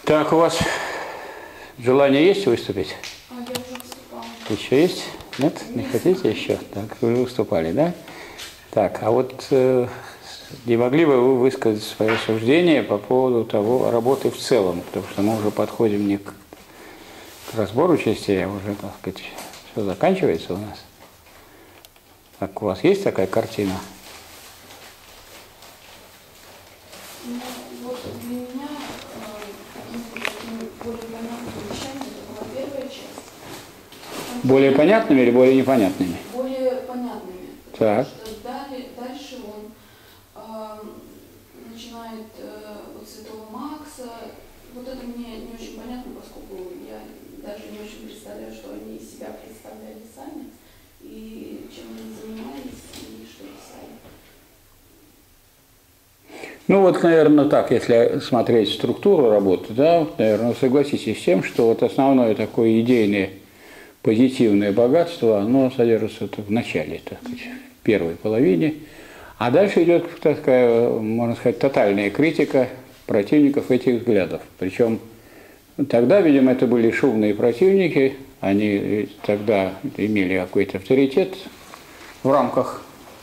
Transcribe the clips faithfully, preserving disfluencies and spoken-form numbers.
Так, у вас желание есть выступить? А я уже выступала. Еще есть? Нет? Не хотите еще? Так, вы выступали, да? Так, а вот э, не могли бы вы высказать свое суждение по поводу того работы в целом? Потому что мы уже подходим не к, к разбору частей, а уже, так сказать, все заканчивается у нас. Так, у вас есть такая картина? Ну, вот для меня какими-то более понятными вещами это была первая часть. Там Более понятными или более непонятными? более понятными. Так. Потому что далее, дальше он э, начинает э, вот Святого Макса. Вот это мне не очень понятно, поскольку я даже не очень представляю, что они из себя представляли сами, и чем они занимались, и что писали. Ну вот, наверное, так, если смотреть структуру работы, да, наверное, согласитесь с тем, что вот основное такое идейное позитивное богатство, оно содержится в начале, так сказать, в первой половине, а дальше идет такая, можно сказать, тотальная критика противников этих взглядов. Причем тогда, видимо, это были шумные противники, они тогда имели какой-то авторитет в рамках,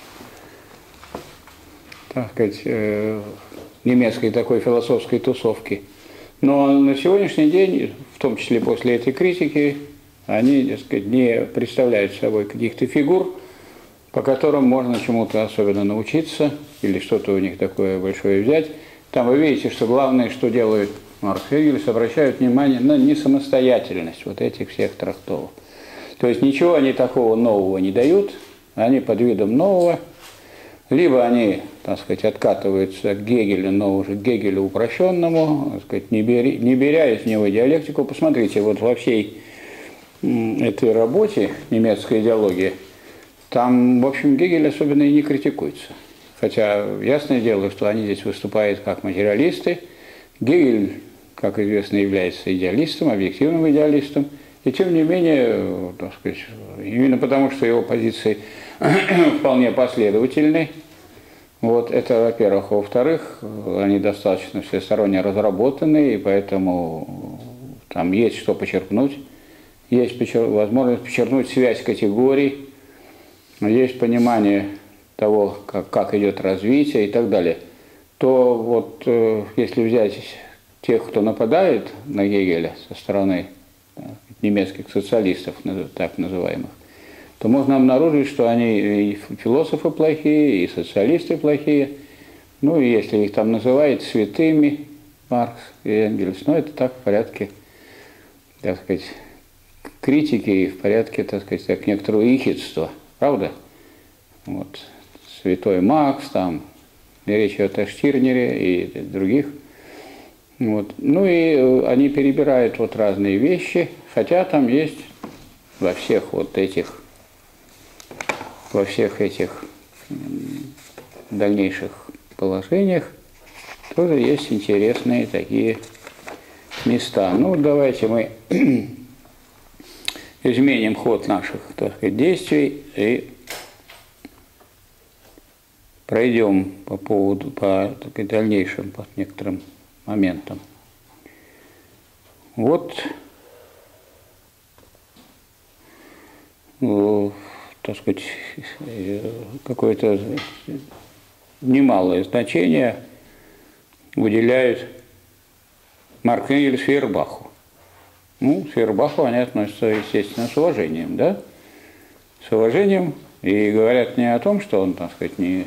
так сказать, немецкой такой философской тусовки. Но на сегодняшний день, в том числе после этой критики, они, так сказать, не представляют собой каких-то фигур, по которым можно чему-то особенно научиться или что-то у них такое большое взять. Там вы видите, что главное, что делают Маркс и Энгельс, обращают внимание на несамостоятельность вот этих всех трактовок. То есть ничего они такого нового не дают, они под видом нового. Либо они, так сказать, откатываются к Гегелю, но уже к Гегелю упрощенному, так сказать, не, бери, не беря из него диалектику. Посмотрите, вот во всей этой работе «Немецкая идеология», там, в общем, Гегель особенно и не критикуется. Хотя ясное дело, что они здесь выступают как материалисты. Гегель, как известно, является идеалистом, объективным идеалистом. И тем не менее, так сказать, именно потому, что его позиции вполне последовательны. Вот это, во-первых. Во-вторых, они достаточно всесторонне разработаны, и поэтому там есть что почерпнуть. Есть возможность почерпнуть связь категорий, есть понимание того, как, как идет развитие и так далее. То вот если взять тех, кто нападает на Гегеля со стороны немецких социалистов, так называемых, то можно обнаружить, что они и философы плохие, и социалисты плохие. Ну, и если их там называют святыми, Маркс и Энгельс, ну, это так в порядке, так сказать, критики и в порядке, так сказать, как некоторого ехидства, правда? Вот. Святой Макс, там, речь идет о Штирнере и других. Вот. Ну, и они перебирают вот разные вещи, хотя там есть во всех вот этих во всех этих дальнейших положениях тоже есть интересные такие места. Ну, давайте мы изменим ход наших, так сказать, действий и пройдем по поводу, по так сказать, дальнейшим, по некоторым моментам. Вот, так сказать, какое-то немалое значение уделяют Маркс и Энгельс Фейербаху. Ну, к Фейербаху они относятся, естественно, с уважением, да? С уважением, и говорят не о том, что он, так сказать, не,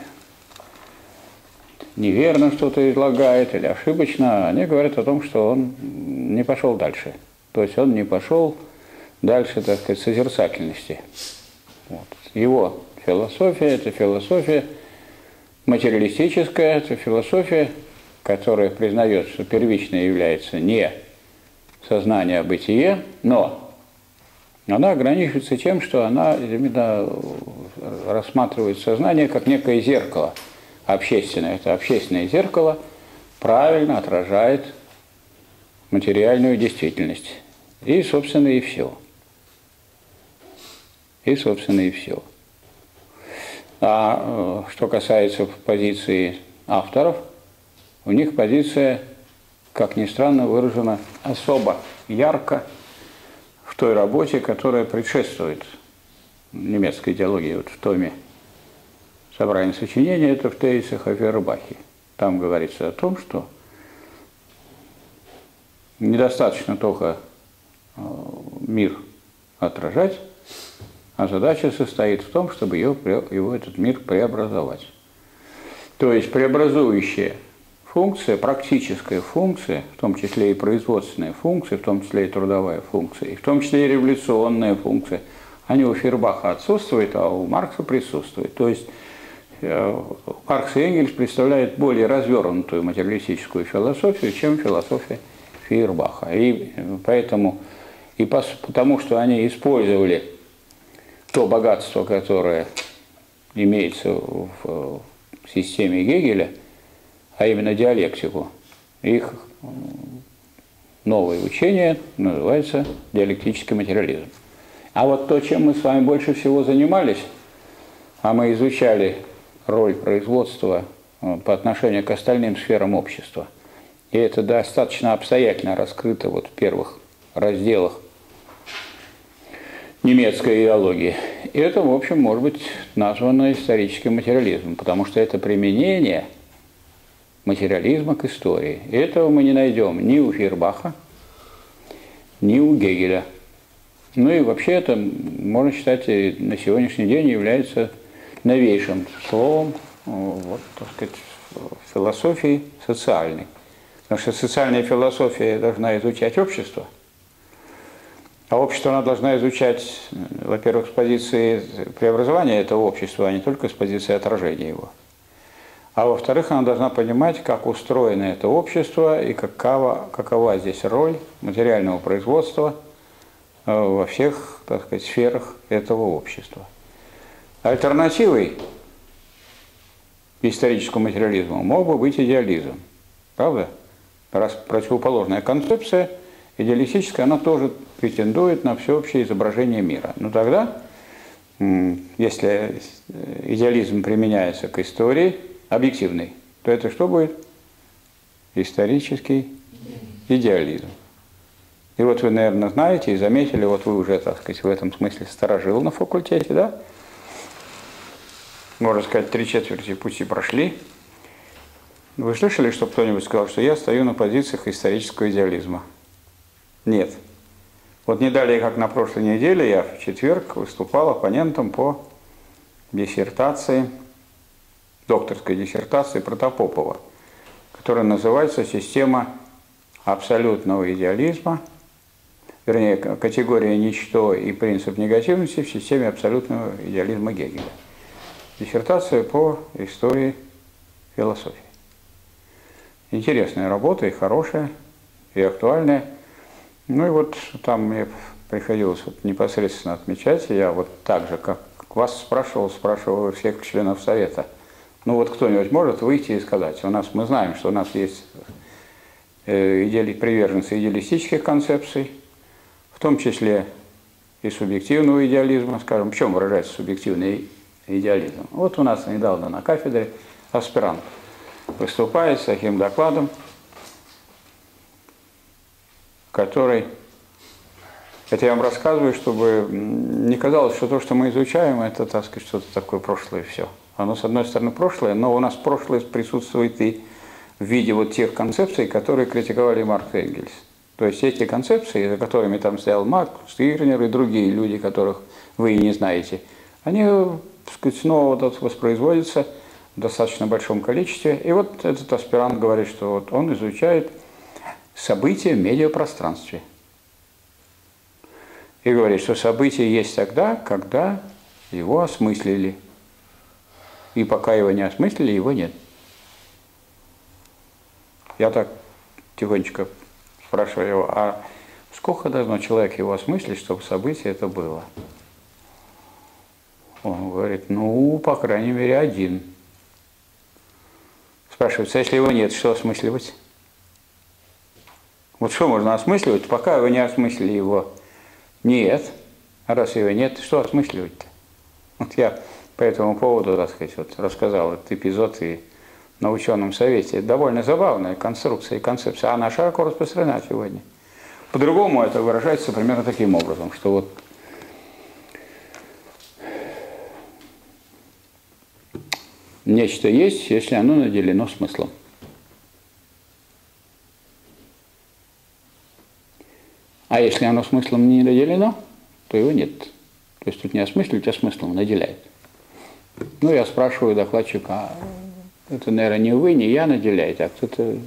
неверно что-то излагает или ошибочно, они говорят о том, что он не пошел дальше. То есть он не пошел дальше, так сказать, созерцательности. Вот. Его философия – это философия материалистическая, это философия, которая признает, что первичное является не сознание, а бытие, но она ограничивается тем, что она именно рассматривает сознание как некое зеркало общественное. Это общественное зеркало правильно отражает материальную действительность. И, собственно, и все. И, собственно, и все. А что касается позиции авторов, у них позиция как ни странно, выражено особо ярко в той работе, которая предшествует немецкой идеологии, вот в томе собрания сочинений, это в тезисах о Фейербахе. Там говорится о том, что недостаточно только мир отражать, а задача состоит в том, чтобы его, его, этот мир преобразовать. То есть преобразующая функция, практическая функция, в том числе и производственная функция, в том числе и трудовая функция, и в том числе и революционная функция, они у Фейербаха отсутствуют, а у Маркса присутствуют. То есть Маркс и Энгельс представляют более развернутую материалистическую философию, чем философия Фейербаха. И поэтому, и потому что они использовали то богатство, которое имеется в системе Гегеля, а именно диалектику, их новое учение называется диалектический материализм. А вот то, чем мы с вами больше всего занимались, а мы изучали роль производства по отношению к остальным сферам общества, и это достаточно обстоятельно раскрыто вот в первых разделах немецкой идеологии. И это, в общем, может быть названо историческим материализмом, потому что это применение материализма к истории. И этого мы не найдем ни у Фейербаха, ни у Гегеля. Ну и вообще это, можно считать, на сегодняшний день является новейшим словом, вот, так сказать, философии социальной. Потому что социальная философия должна изучать общество, а общество она должна изучать, во-первых, с позиции преобразования этого общества, а не только с позиции отражения его. А во-вторых, она должна понимать, как устроено это общество и какова, какова здесь роль материального производства во всех, так сказать, сферах этого общества. Альтернативой историческому материализму мог бы быть идеализм. Правда? Раз противоположная концепция, идеалистическая, она тоже претендует на всеобщее изображение мира. Но тогда, если идеализм применяется к истории объективной, то это что будет? Исторический идеализм. И вот вы, наверное, знаете и заметили, вот вы уже, так сказать, в этом смысле старожил на факультете, да? Можно сказать, три четверти пути прошли. Вы слышали, что кто-нибудь сказал, что я стою на позициях исторического идеализма? Нет. Вот не далее, как на прошлой неделе, я в четверг выступал оппонентом по диссертации, докторской диссертации Протопопова, которая называется «Система абсолютного идеализма», вернее, категория ничто и принцип негативности в системе абсолютного идеализма Гегеля. Диссертация по истории философии. Интересная работа, и хорошая, и актуальная. Ну и вот там мне приходилось вот непосредственно отмечать, я вот так же, как вас спрашивал, спрашивал всех членов Совета. Ну вот кто-нибудь может выйти и сказать, у нас, мы знаем, что у нас есть идеали, приверженцы идеалистических концепций, в том числе и субъективного идеализма, скажем, в чем выражается субъективный идеализм. Вот у нас недавно на кафедре аспирант выступает с таким докладом, который, это я вам рассказываю, чтобы не казалось, что то, что мы изучаем, это, так сказать, что-то такое прошлое и все. Оно, с одной стороны, прошлое, но у нас прошлое присутствует и в виде вот тех концепций, которые критиковали Маркс и Энгельс. То есть эти концепции, за которыми там стоял Маркс, Стирнер и другие люди, которых вы и не знаете, они, так сказать, снова вот воспроизводятся в достаточно большом количестве. И вот этот аспирант говорит, что вот он изучает события в медиапространстве. И говорит, что событие есть тогда, когда его осмыслили. И пока его не осмыслили, его нет. Я так тихонечко спрашиваю его, а сколько должно человек его осмыслить, чтобы событие это было? Он говорит, ну, по крайней мере, один. Спрашивается, если его нет, что осмысливать? Вот что можно осмысливать, пока вы не осмыслили его нет. А раз его нет, что осмысливать-то? Вот я по этому поводу, так сказать, вот рассказал этот эпизод и на ученом совете. Это довольно забавная конструкция и концепция. Она широко распространена сегодня. По-другому это выражается примерно таким образом, что вот нечто есть, если оно наделено смыслом. А если оно смыслом не наделено, то его нет. То есть тут не осмысливать, а смыслом наделяет. Ну, я спрашиваю докладчика, а это, наверное, не вы, не я наделяете, а кто-то...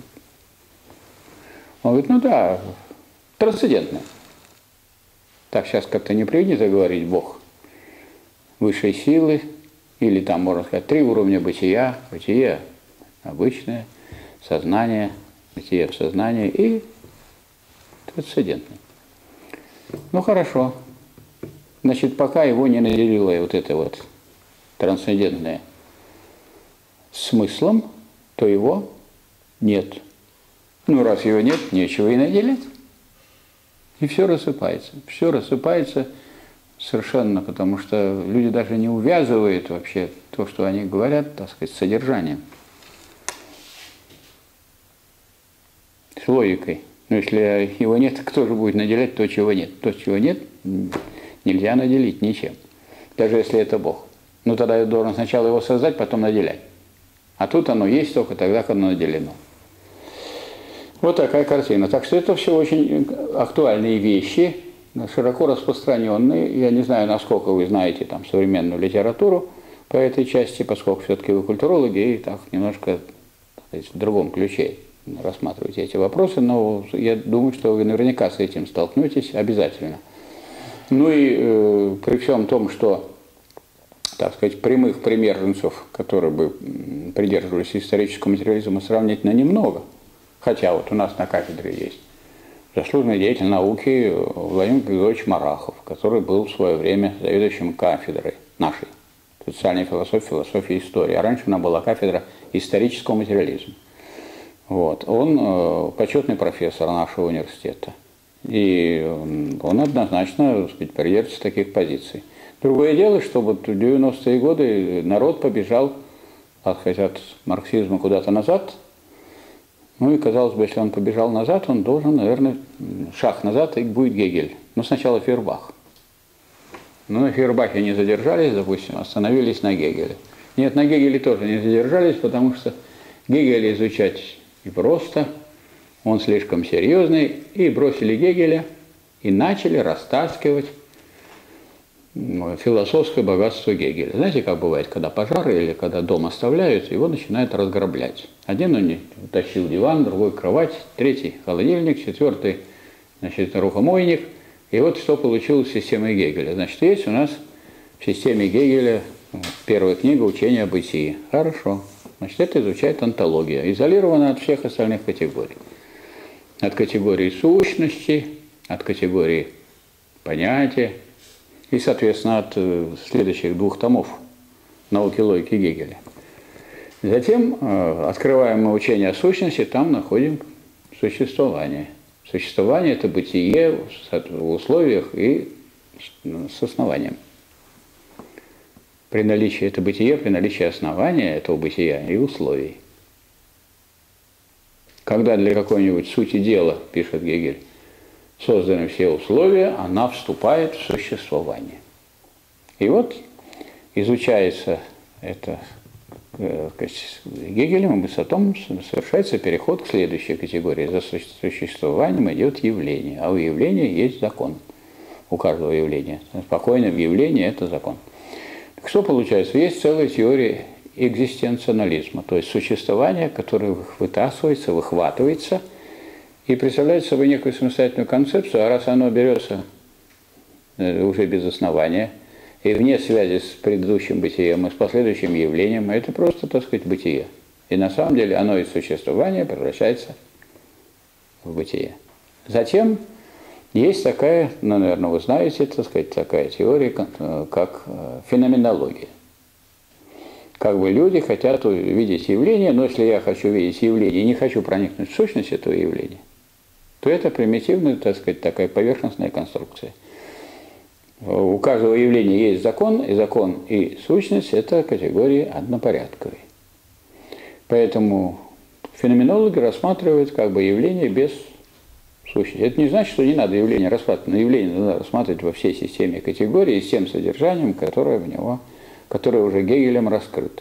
Он говорит, ну да, трансцендентное. Так сейчас как-то не принято говорить Бог. Высшей силы, или там, можно сказать, три уровня бытия. Бытие обычное, сознание, бытие в сознании и трансцендентное. Ну, хорошо. Значит, пока его не наделило вот это вот трансцендентное смыслом, то его нет. Ну, раз его нет, нечего и наделять. И все рассыпается. Все рассыпается совершенно, потому что люди даже не увязывают вообще то, что они говорят, так сказать, с содержанием. С логикой. Но если его нет, кто же будет наделять то, чего нет? То, чего нет, нельзя наделить ничем. Даже если это Бог. Ну, тогда я должен сначала его создать, потом наделять. А тут оно есть только тогда, когда оно наделено. Вот такая картина. Так что это все очень актуальные вещи, широко распространенные. Я не знаю, насколько вы знаете там современную литературу по этой части, поскольку все-таки вы культурологи и так немножко, так сказать, в другом ключе рассматриваете эти вопросы, но я думаю, что вы наверняка с этим столкнетесь обязательно. Ну и э, при всем том, что, так сказать, прямых приверженцев, которые бы придерживались исторического материализма, сравнительно немного. Хотя вот у нас на кафедре есть заслуженный деятель науки Владимир Григорьевич Марахов, который был в свое время заведующим кафедрой нашей социальной философии, философии истории. А раньше она была кафедра исторического материализма. Вот. Он э, почетный профессор нашего университета. И он однозначно, так сказать, придерживается таких позиций. Другое дело, что вот в девяностые годы народ побежал, так сказать, от марксизма куда-то назад. Ну и, казалось бы, если он побежал назад, он должен, наверное, шаг назад, и будет Гегель. Но сначала Фейербах. Но на Фейербахе не задержались, допустим, остановились на Гегеле. Нет, на Гегеле тоже не задержались, потому что Гегеля изучать и просто, он слишком серьезный, и бросили Гегеля, и начали растаскивать философское богатство Гегеля. Знаете, как бывает, когда пожары или когда дом оставляют, его начинают разграблять. Один он утащил диван, другой кровать, третий холодильник, четвертый, значит, рукомойник. И вот что получилось с системой Гегеля. Значит, есть у нас в системе Гегеля первая книга «Учение о бытии». Хорошо. Значит, это изучает онтология, изолирована от всех остальных категорий. От категории сущности, от категории понятия и, соответственно, от следующих двух томов науки логики Гегеля. Затем открываем мы учение о сущности, там находим существование. Существование – это бытие в условиях и с основанием. При наличии это бытие, при наличии основания этого бытия и условий. Когда для какой-нибудь сути дела, пишет Гегель, созданы все условия, она вступает в существование. И вот изучается это э, Гегелем, и потом совершается переход к следующей категории. За существованием идет явление, а у явления есть закон. У каждого явления. Спокойное явление – это закон. Что получается? Есть целая теория экзистенциализма, то есть существование, которое вытаскивается, выхватывается и представляет собой некую самостоятельную концепцию, а раз оно берется уже без основания и вне связи с предыдущим бытием и с последующим явлением, это просто, так сказать, бытие. И на самом деле оно из существования превращается в бытие. Затем есть такая, ну, наверное, вы знаете, так сказать, такая теория, как феноменология. Как бы люди хотят увидеть явление, но если я хочу видеть явление и не хочу проникнуть в сущность этого явления, то это примитивная, так сказать, такая поверхностная конструкция. У каждого явления есть закон, и закон и сущность – это категории однопорядковые. Поэтому феноменологи рассматривают как бы явление без сущности. Это не значит, что не надо явление рассматривать, но явление надо рассматривать во всей системе категорий с тем содержанием, которое в него, которое уже Гегелем раскрыто.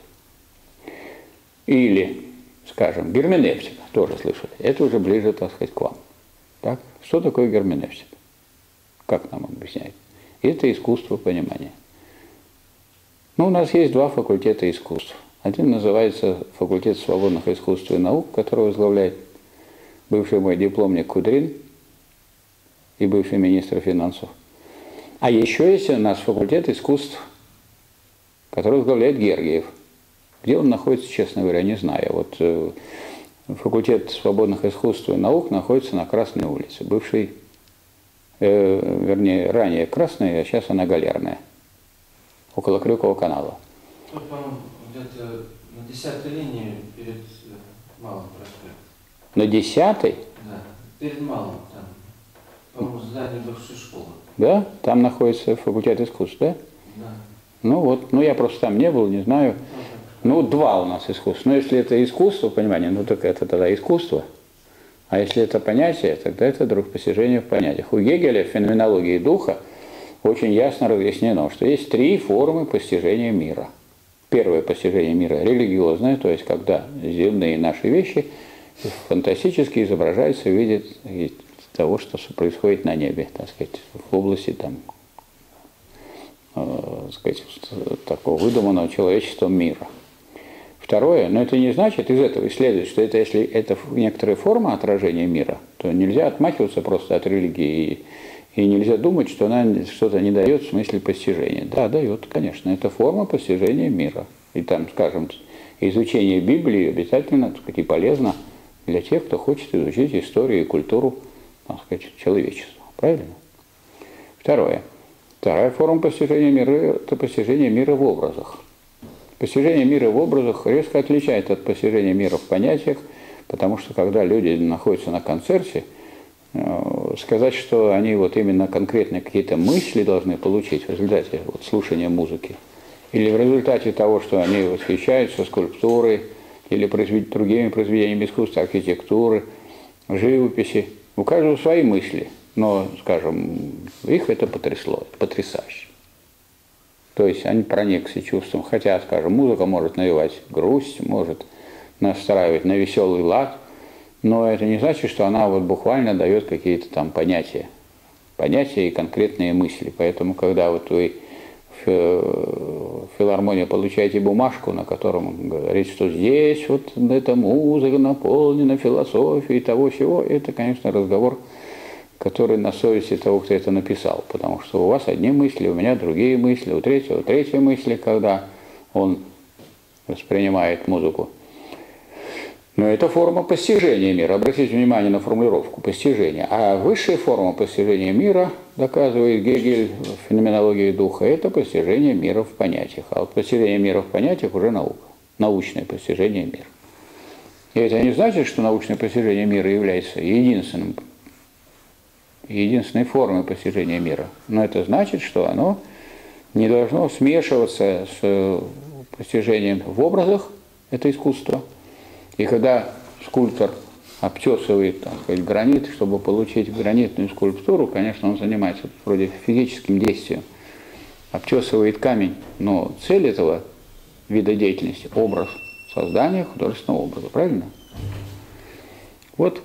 Или, скажем, герменевтика, тоже слышали. Это уже ближе, так сказать, к вам. Так? Что такое герменевтика? Как нам объясняют? Это искусство понимания. Ну, у нас есть два факультета искусств. Один называется факультет свободных искусств и наук, который возглавляет бывший мой дипломник Кудрин и бывший министр финансов. А еще есть у нас факультет искусств, который возглавляет Гергиев. Где он находится, честно говоря, не знаю. Вот э, факультет свободных искусств и наук находится на Красной улице. Бывший, э, вернее, ранее Красная, а сейчас она Галерная. Около Крюкова канала. Вот, по-моему, где-то на десятой линии перед Малым проспектом. На десятой? Да, перед Малым, там, по-моему, здание бывшей школы. Да? Там находится факультет искусств, да? Да. Ну вот, ну я просто там не был, не знаю. Ну, два у нас искусства. Но если это искусство, понимание, ну так это тогда искусство. А если это понятие, тогда это друг постижение в понятиях. У Гегеля в феноменологии духа очень ясно разъяснено, что есть три формы постижения мира. Первое постижение мира религиозное, то есть когда земные наши вещи фантастически изображаются в виде того, что происходит на небе, так сказать, в области там, э, так сказать, такого выдуманного человечеством мира. Второе, но это не значит, из этого следует, что это, если это некоторая форма отражения мира, то нельзя отмахиваться просто от религии и, и нельзя думать, что она что-то не дает в смысле постижения. Да, дает, конечно, это форма постижения мира. И там, скажем, изучение Библии обязательно, так сказать, и полезно для тех, кто хочет изучить историю и культуру, так сказать, человечества. Правильно? Второе. Вторая форма постижения мира – это постижение мира в образах. Постижение мира в образах резко отличается от постижения мира в понятиях, потому что когда люди находятся на концерте, сказать, что они вот именно конкретно какие-то мысли должны получить в результате вот слушания музыки, или в результате того, что они восхищаются скульптурой, или произвед... другими произведениями искусства, архитектуры, живописи, у каждого свои мысли, но, скажем, их это потрясло, это потрясающе. То есть они проникся чувством, хотя, скажем, музыка может навевать грусть, может настраивать на веселый лад, но это не значит, что она вот буквально дает какие-то там понятия, понятия и конкретные мысли. Поэтому, когда вот вы в филармонии получаете бумажку, на котором говорится, что здесь вот эта музыка наполнена философией того всего, это, конечно, разговор, который на совести того, кто это написал, потому что у вас одни мысли, у меня другие мысли, у третьего третьи мысли, когда он воспринимает музыку. Но это форма постижения мира. Обратите внимание на формулировку постижения. А высшая форма постижения мира, доказывает Гегель в феноменологии духа, это постижение мира в понятиях. А вот постижение мира в понятиях уже наука, научное постижение мира. И это не значит, что научное постижение мира является единственным единственной формой постижения мира. Но это значит, что оно не должно смешиваться с постижением в образах, это искусство. И когда скульптор обтесывает, так сказать, гранит, чтобы получить гранитную скульптуру, конечно, он занимается вроде физическим действием, обтесывает камень, но цель этого вида деятельности – образ, создание художественного образа, правильно? Вот.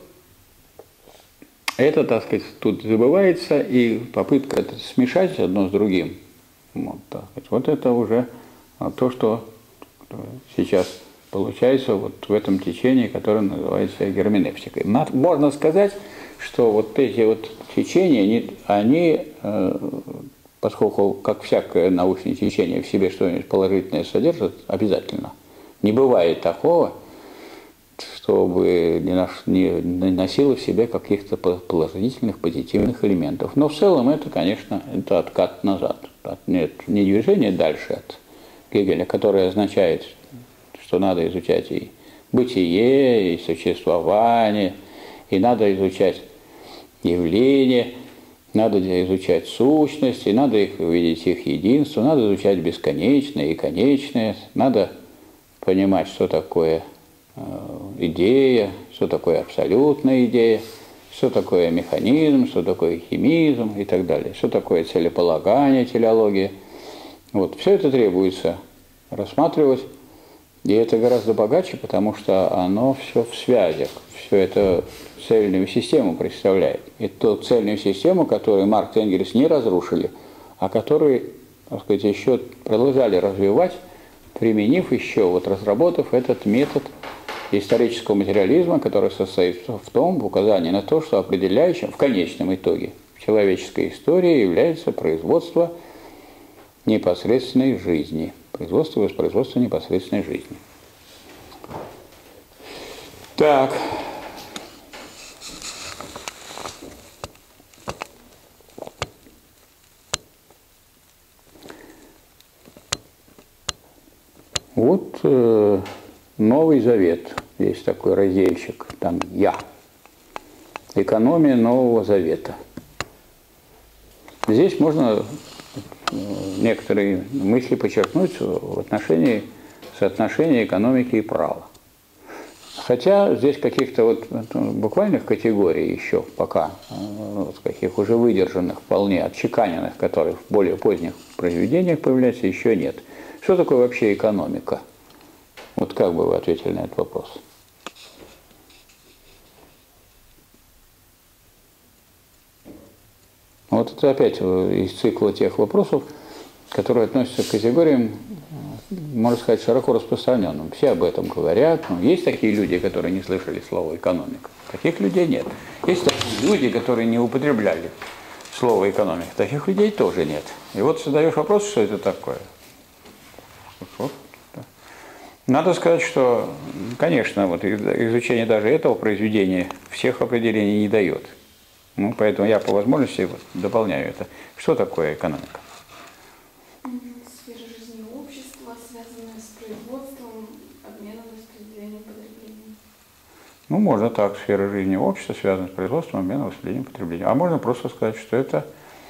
Это, так сказать, тут забывается, и попытка это смешать одно с другим. Вот, так сказать. Вот это уже то, что сейчас получается вот в этом течении, которое называется герменевтикой. Можно сказать, что вот эти вот течения, они, они поскольку, как всякое научное течение в себе что-нибудь положительное содержит, обязательно. Не бывает такого, чтобы не носило в себе каких-то положительных, позитивных элементов. Но в целом это, конечно, это откат назад. Нет, не движение дальше от Гегеля, которое означает, что надо изучать и бытие, и существование, и надо изучать явления, надо изучать сущности, надо их увидеть их единство, надо изучать бесконечное и конечное, надо понимать, что такое идея, что такое абсолютная идея, что такое механизм, что такое химизм и так далее, что такое целеполагание, телеология. Вот, все это требуется рассматривать, и это гораздо богаче, потому что оно все в связях, все это цельную систему представляет. И ту цельную систему, которую Маркс и Энгельс не разрушили, а которую, так сказать, еще продолжали развивать, применив еще, вот разработав этот метод исторического материализма, который состоит в том, в указании на то, что определяющим в конечном итоге в человеческой истории является производство непосредственной жизни. Производство и воспроизводство непосредственной жизни. Так. Вот э, Новый Завет. Есть такой разделчик. Там «Я». Экономия Нового Завета. Здесь можно некоторые мысли подчеркнуть в отношении соотношения экономики и права. Хотя здесь каких-то вот буквальных категорий еще пока, вот каких уже выдержанных, вполне отчеканенных, которые в более поздних произведениях появляются, еще нет. Что такое вообще экономика? Вот как бы вы ответили на этот вопрос? Вот это опять из цикла тех вопросов, которые относятся к категориям, можно сказать, широко распространенным. Все об этом говорят. Но есть такие люди, которые не слышали слова «экономика». Таких людей нет. Есть такие люди, которые не употребляли слово «экономика». Таких людей тоже нет. И вот задаешь вопрос, что это такое. Надо сказать, что, конечно, вот изучение даже этого произведения всех определений не дает. Ну, поэтому я по возможности вот дополняю это. Что такое экономика? Сфера жизни общества, связанная с производством, обменом, распределением, потреблением. Ну, можно так. Сфера жизни общества, связанная с производством, обменом, распределением, потреблением. А можно просто сказать, что это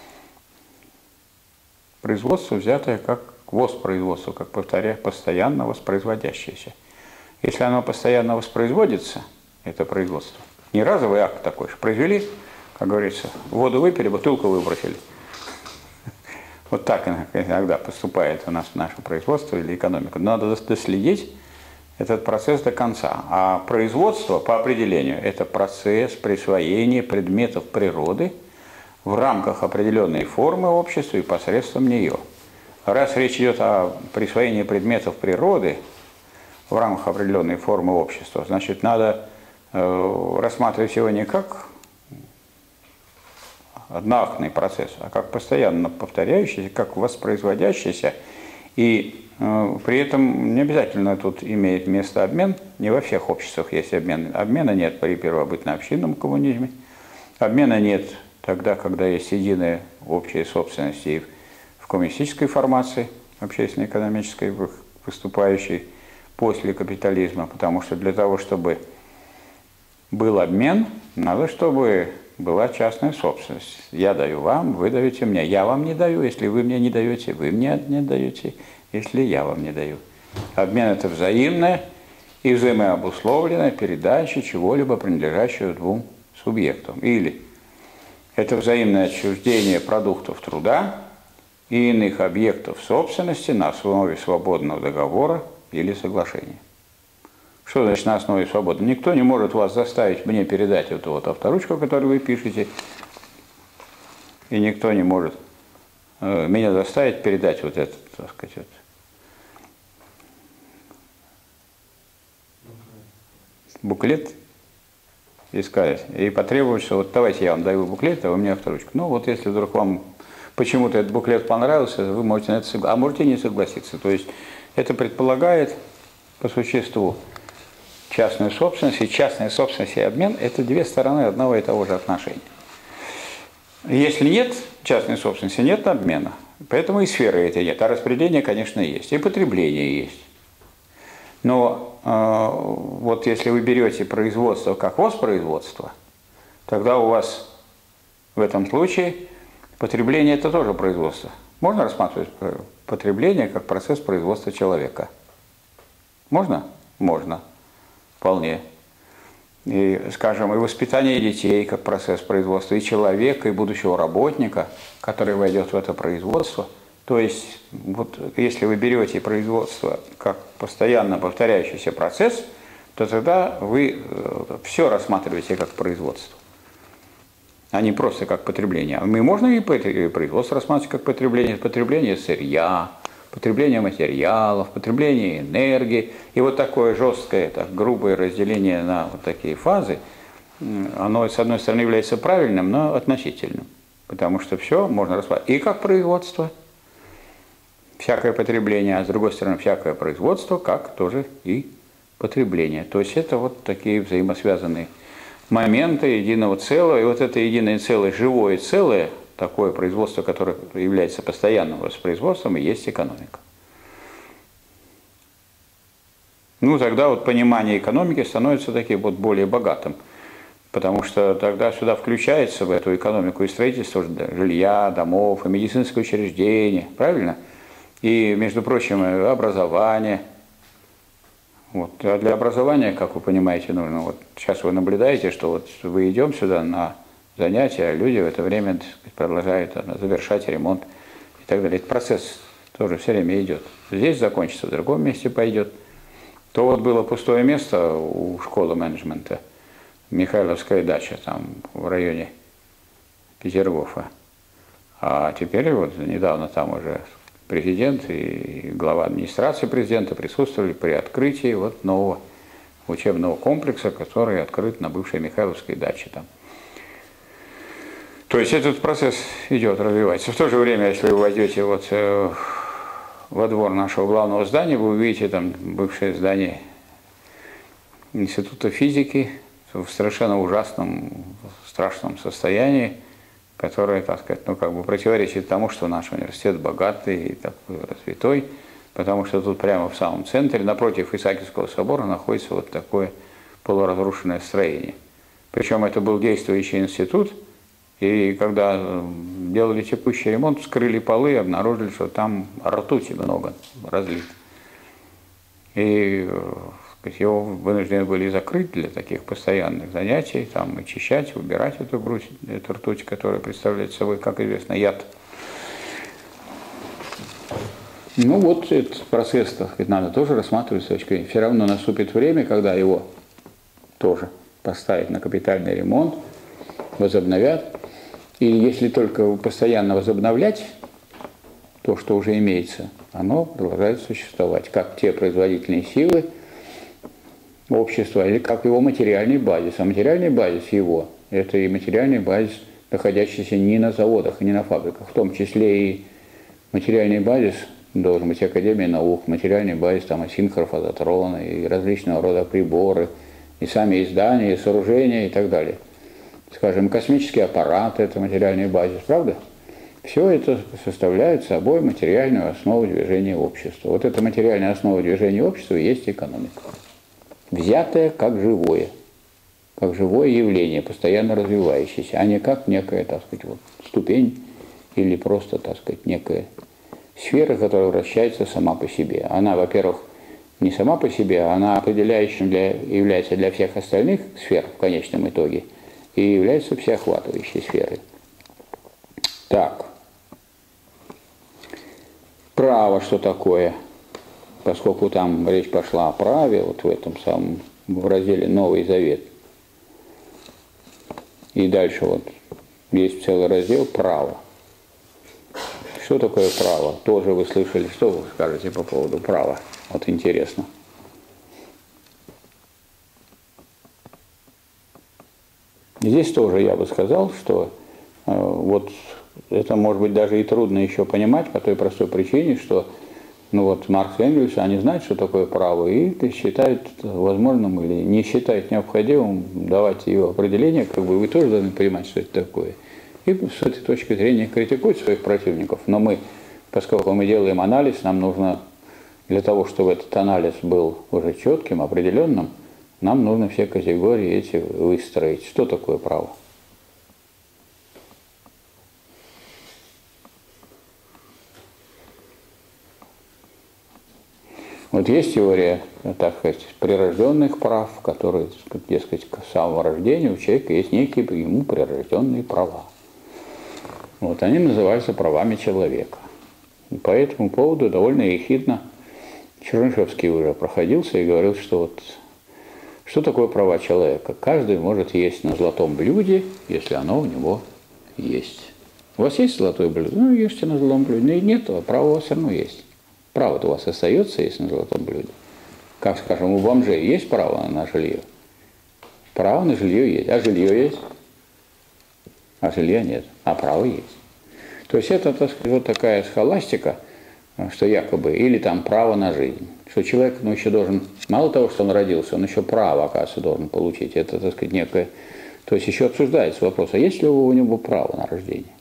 производство, взятое как воспроизводство, как, повторяю, постоянно воспроизводящееся. Если оно постоянно воспроизводится, это производство, не разовый акт такой, что произвели, как говорится, воду выпили, бутылку выбросили. Вот так иногда поступает у нас наше производство или экономика. Надо доследить этот процесс до конца. А производство, по определению, это процесс присвоения предметов природы в рамках определенной формы общества и посредством нее. Раз речь идет о присвоении предметов природы в рамках определенной формы общества, значит, надо э, рассматривать его не как одноактный процесс, а как постоянно повторяющийся, как воспроизводящийся, и э, при этом не обязательно тут имеет место обмен, не во всех обществах есть обмен. Обмена нет при первобытно-общинном коммунизме, обмена нет тогда, когда есть единая общая собственность и в коммунистической формации, общественно-экономической, выступающей после капитализма, потому что для того, чтобы был обмен, надо, чтобы была частная собственность. Я даю вам, вы даете мне. Я вам не даю, если вы мне не даете, вы мне не даете, если я вам не даю. Обмен – это взаимное и взаимообусловленная передача чего-либо, принадлежащего двум субъектам. Или это взаимное отчуждение продуктов труда и иных объектов собственности на основе свободного договора или соглашения. Что значит на основе свободы? Никто не может вас заставить мне передать эту вот авторучку, которую вы пишете, и никто не может э, меня заставить передать вот этот, так сказать, вот, буклет и сказать, и потребовать, что вот давайте я вам даю буклет, а вы мне авторучку. Ну вот если вдруг вам почему-то этот буклет понравился, вы можете на это согласиться, а можете не согласиться. То есть это предполагает по существу частную собственность, и частная собственность и обмен – это две стороны одного и того же отношения. Если нет частной собственности, нет обмена. Поэтому и сферы этой нет. А распределение, конечно, есть. И потребление есть. Но э, вот если вы берете производство как воспроизводство, тогда у вас в этом случае потребление – это тоже производство. Можно рассматривать потребление как процесс производства человека? Можно? Можно. вполне. И, скажем, и воспитание детей как процесс производства, и человека, и будущего работника, который войдет в это производство. То есть, вот если вы берете производство как постоянно повторяющийся процесс, то тогда вы все рассматриваете как производство, а не просто как потребление. Мы можно и производство рассматривать как потребление, потребление сырья, потребление материалов, потребление энергии. И вот такое жесткое, так, грубое разделение на вот такие фазы, оно, с одной стороны, является правильным, но относительным. Потому что все можно рассматривать и как производство, всякое потребление, а с другой стороны, всякое производство, как тоже и потребление. То есть это вот такие взаимосвязанные моменты единого целого. И вот это единое целое, живое целое, такое производство, которое является постоянным воспроизводством, и есть экономика. Ну, тогда вот понимание экономики становится таким вот более богатым, потому что тогда сюда включается в эту экономику и строительство жилья, домов, и медицинское учреждение, правильно? И, между прочим, образование. Вот. А для образования, как вы понимаете, нужно, вот сейчас вы наблюдаете, что вот вы идем сюда на занятия, а люди в это время, так сказать, продолжают завершать ремонт и так далее. Этот процесс тоже все время идет. Здесь закончится, в другом месте пойдет. То вот было пустое место у школы менеджмента, Михайловская дача, там в районе Петергофа. А теперь вот недавно там уже президент и глава администрации президента присутствовали при открытии вот нового учебного комплекса, который открыт на бывшей Михайловской даче там. То есть этот процесс идет, развивается. В то же время, если вы войдете вот э, во двор нашего главного здания, вы увидите там бывшее здание Института физики в совершенно ужасном, страшном состоянии, которое, так сказать, ну, как бы противоречит тому, что наш университет богатый и такой развитой, потому что тут прямо в самом центре, напротив Исаакиевского собора, находится вот такое полуразрушенное строение. Причем это был действующий институт. И когда делали текущий ремонт, вскрыли полы и обнаружили, что там ртути много разлито. И его вынуждены были закрыть для таких постоянных занятий, там очищать, убирать эту грудь, эту ртуть, которая представляет собой, как известно, яд. Ну вот этот процесс, так сказать, надо тоже рассматривать с точки зрения. Все равно наступит время, когда его тоже поставят на капитальный ремонт, возобновят. И если только постоянно возобновлять то, что уже имеется, оно продолжает существовать, как те производительные силы общества, или как его материальный базис. А материальный базис его – это и материальный базис, находящийся не на заводах и не на фабриках, в том числе и материальный базис должен быть Академия наук, материальный базис там Асинхров, Азотрон, и различного рода приборы, и сами издания, и сооружения, и так далее. Скажем, космический аппарат – это материальный базис, правда? Все это составляет собой материальную основу движения общества. Вот эта материальная основа движения общества и есть экономика. Взятая как живое, как живое явление, постоянно развивающееся, а не как некая, так сказать, вот, ступень или просто, так сказать, некая сфера, которая вращается сама по себе. Она, во-первых, не сама по себе, она определяющим для, является для всех остальных сфер в конечном итоге и является всеохватывающей сферой. Так. Право что такое? Поскольку там речь пошла о праве, вот в этом самом, в разделе «Новый Завет». И дальше вот есть целый раздел «Право». Что такое право? Тоже вы слышали, что вы скажете по поводу права? Вот интересно. Здесь тоже я бы сказал, что э, вот это может быть даже и трудно еще понимать по той простой причине, что ну вот Маркс и Энгельс, они знают, что такое право, и считают возможным или не считают необходимым давать его определение, как бы вы тоже должны понимать, что это такое. И с этой точки зрения критикуют своих противников. Но мы, поскольку мы делаем анализ, нам нужно, для того, чтобы этот анализ был уже четким, определенным, нам нужно все категории эти выстроить. Что такое право? Вот есть теория, так сказать, прирожденных прав, которые, дескать, с самого рождения у человека есть некие ему прирожденные права. Вот они называются правами человека. И по этому поводу довольно ехидно Чернышевский уже проходился и говорил, что вот что такое права человека? Каждый может есть на золотом блюде, если оно у него есть. У вас есть золотое блюдо? Ну, ешьте на золотом блюде. Нет, а право у вас все равно есть. Право-то у вас остается, если на золотом блюде. Как, скажем, у бомжей есть право на жилье? Право на жилье есть. А жилье есть? А жилья нет. А право есть. То есть это, так сказать, вот такая схоластика, что якобы, или там право на жизнь. Что человек, ну, еще должен, мало того, что он родился, он еще право, оказывается, должен получить. Это, так сказать, некое... То есть еще обсуждается вопрос, а есть ли у него право на рождение?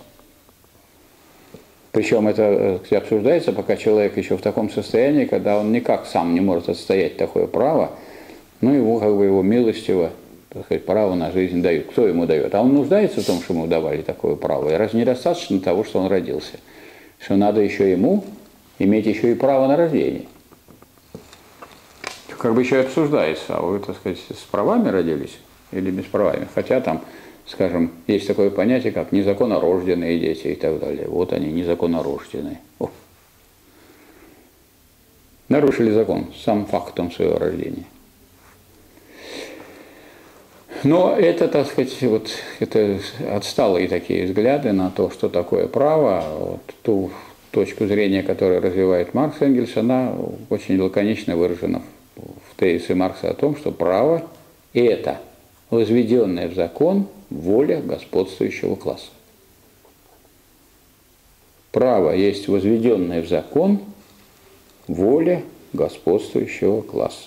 Причем это обсуждается, пока человек еще в таком состоянии, когда он никак сам не может отстоять такое право, ну, его, как бы, его милостиво, так сказать, право на жизнь дают. Кто ему дает? А он нуждается в том, что ему давали такое право. И разве недостаточно того, что он родился? Что надо еще ему иметь еще и право на рождение? Как бы еще и обсуждается, а вы, так сказать, с правами родились или без правами? Хотя там, скажем, есть такое понятие, как незаконнорожденные дети и так далее. Вот они, незаконнорожденные. О. Нарушили закон сам фактом своего рождения. Но это, так сказать, вот это отсталые такие взгляды на то, что такое право, вот ту точку зрения, которую развивает Маркс и Энгельс, она очень лаконично выражена в тезисе Маркса о том, что право – это возведенная в закон воля господствующего класса. Право есть возведенная в закон воля господствующего класса.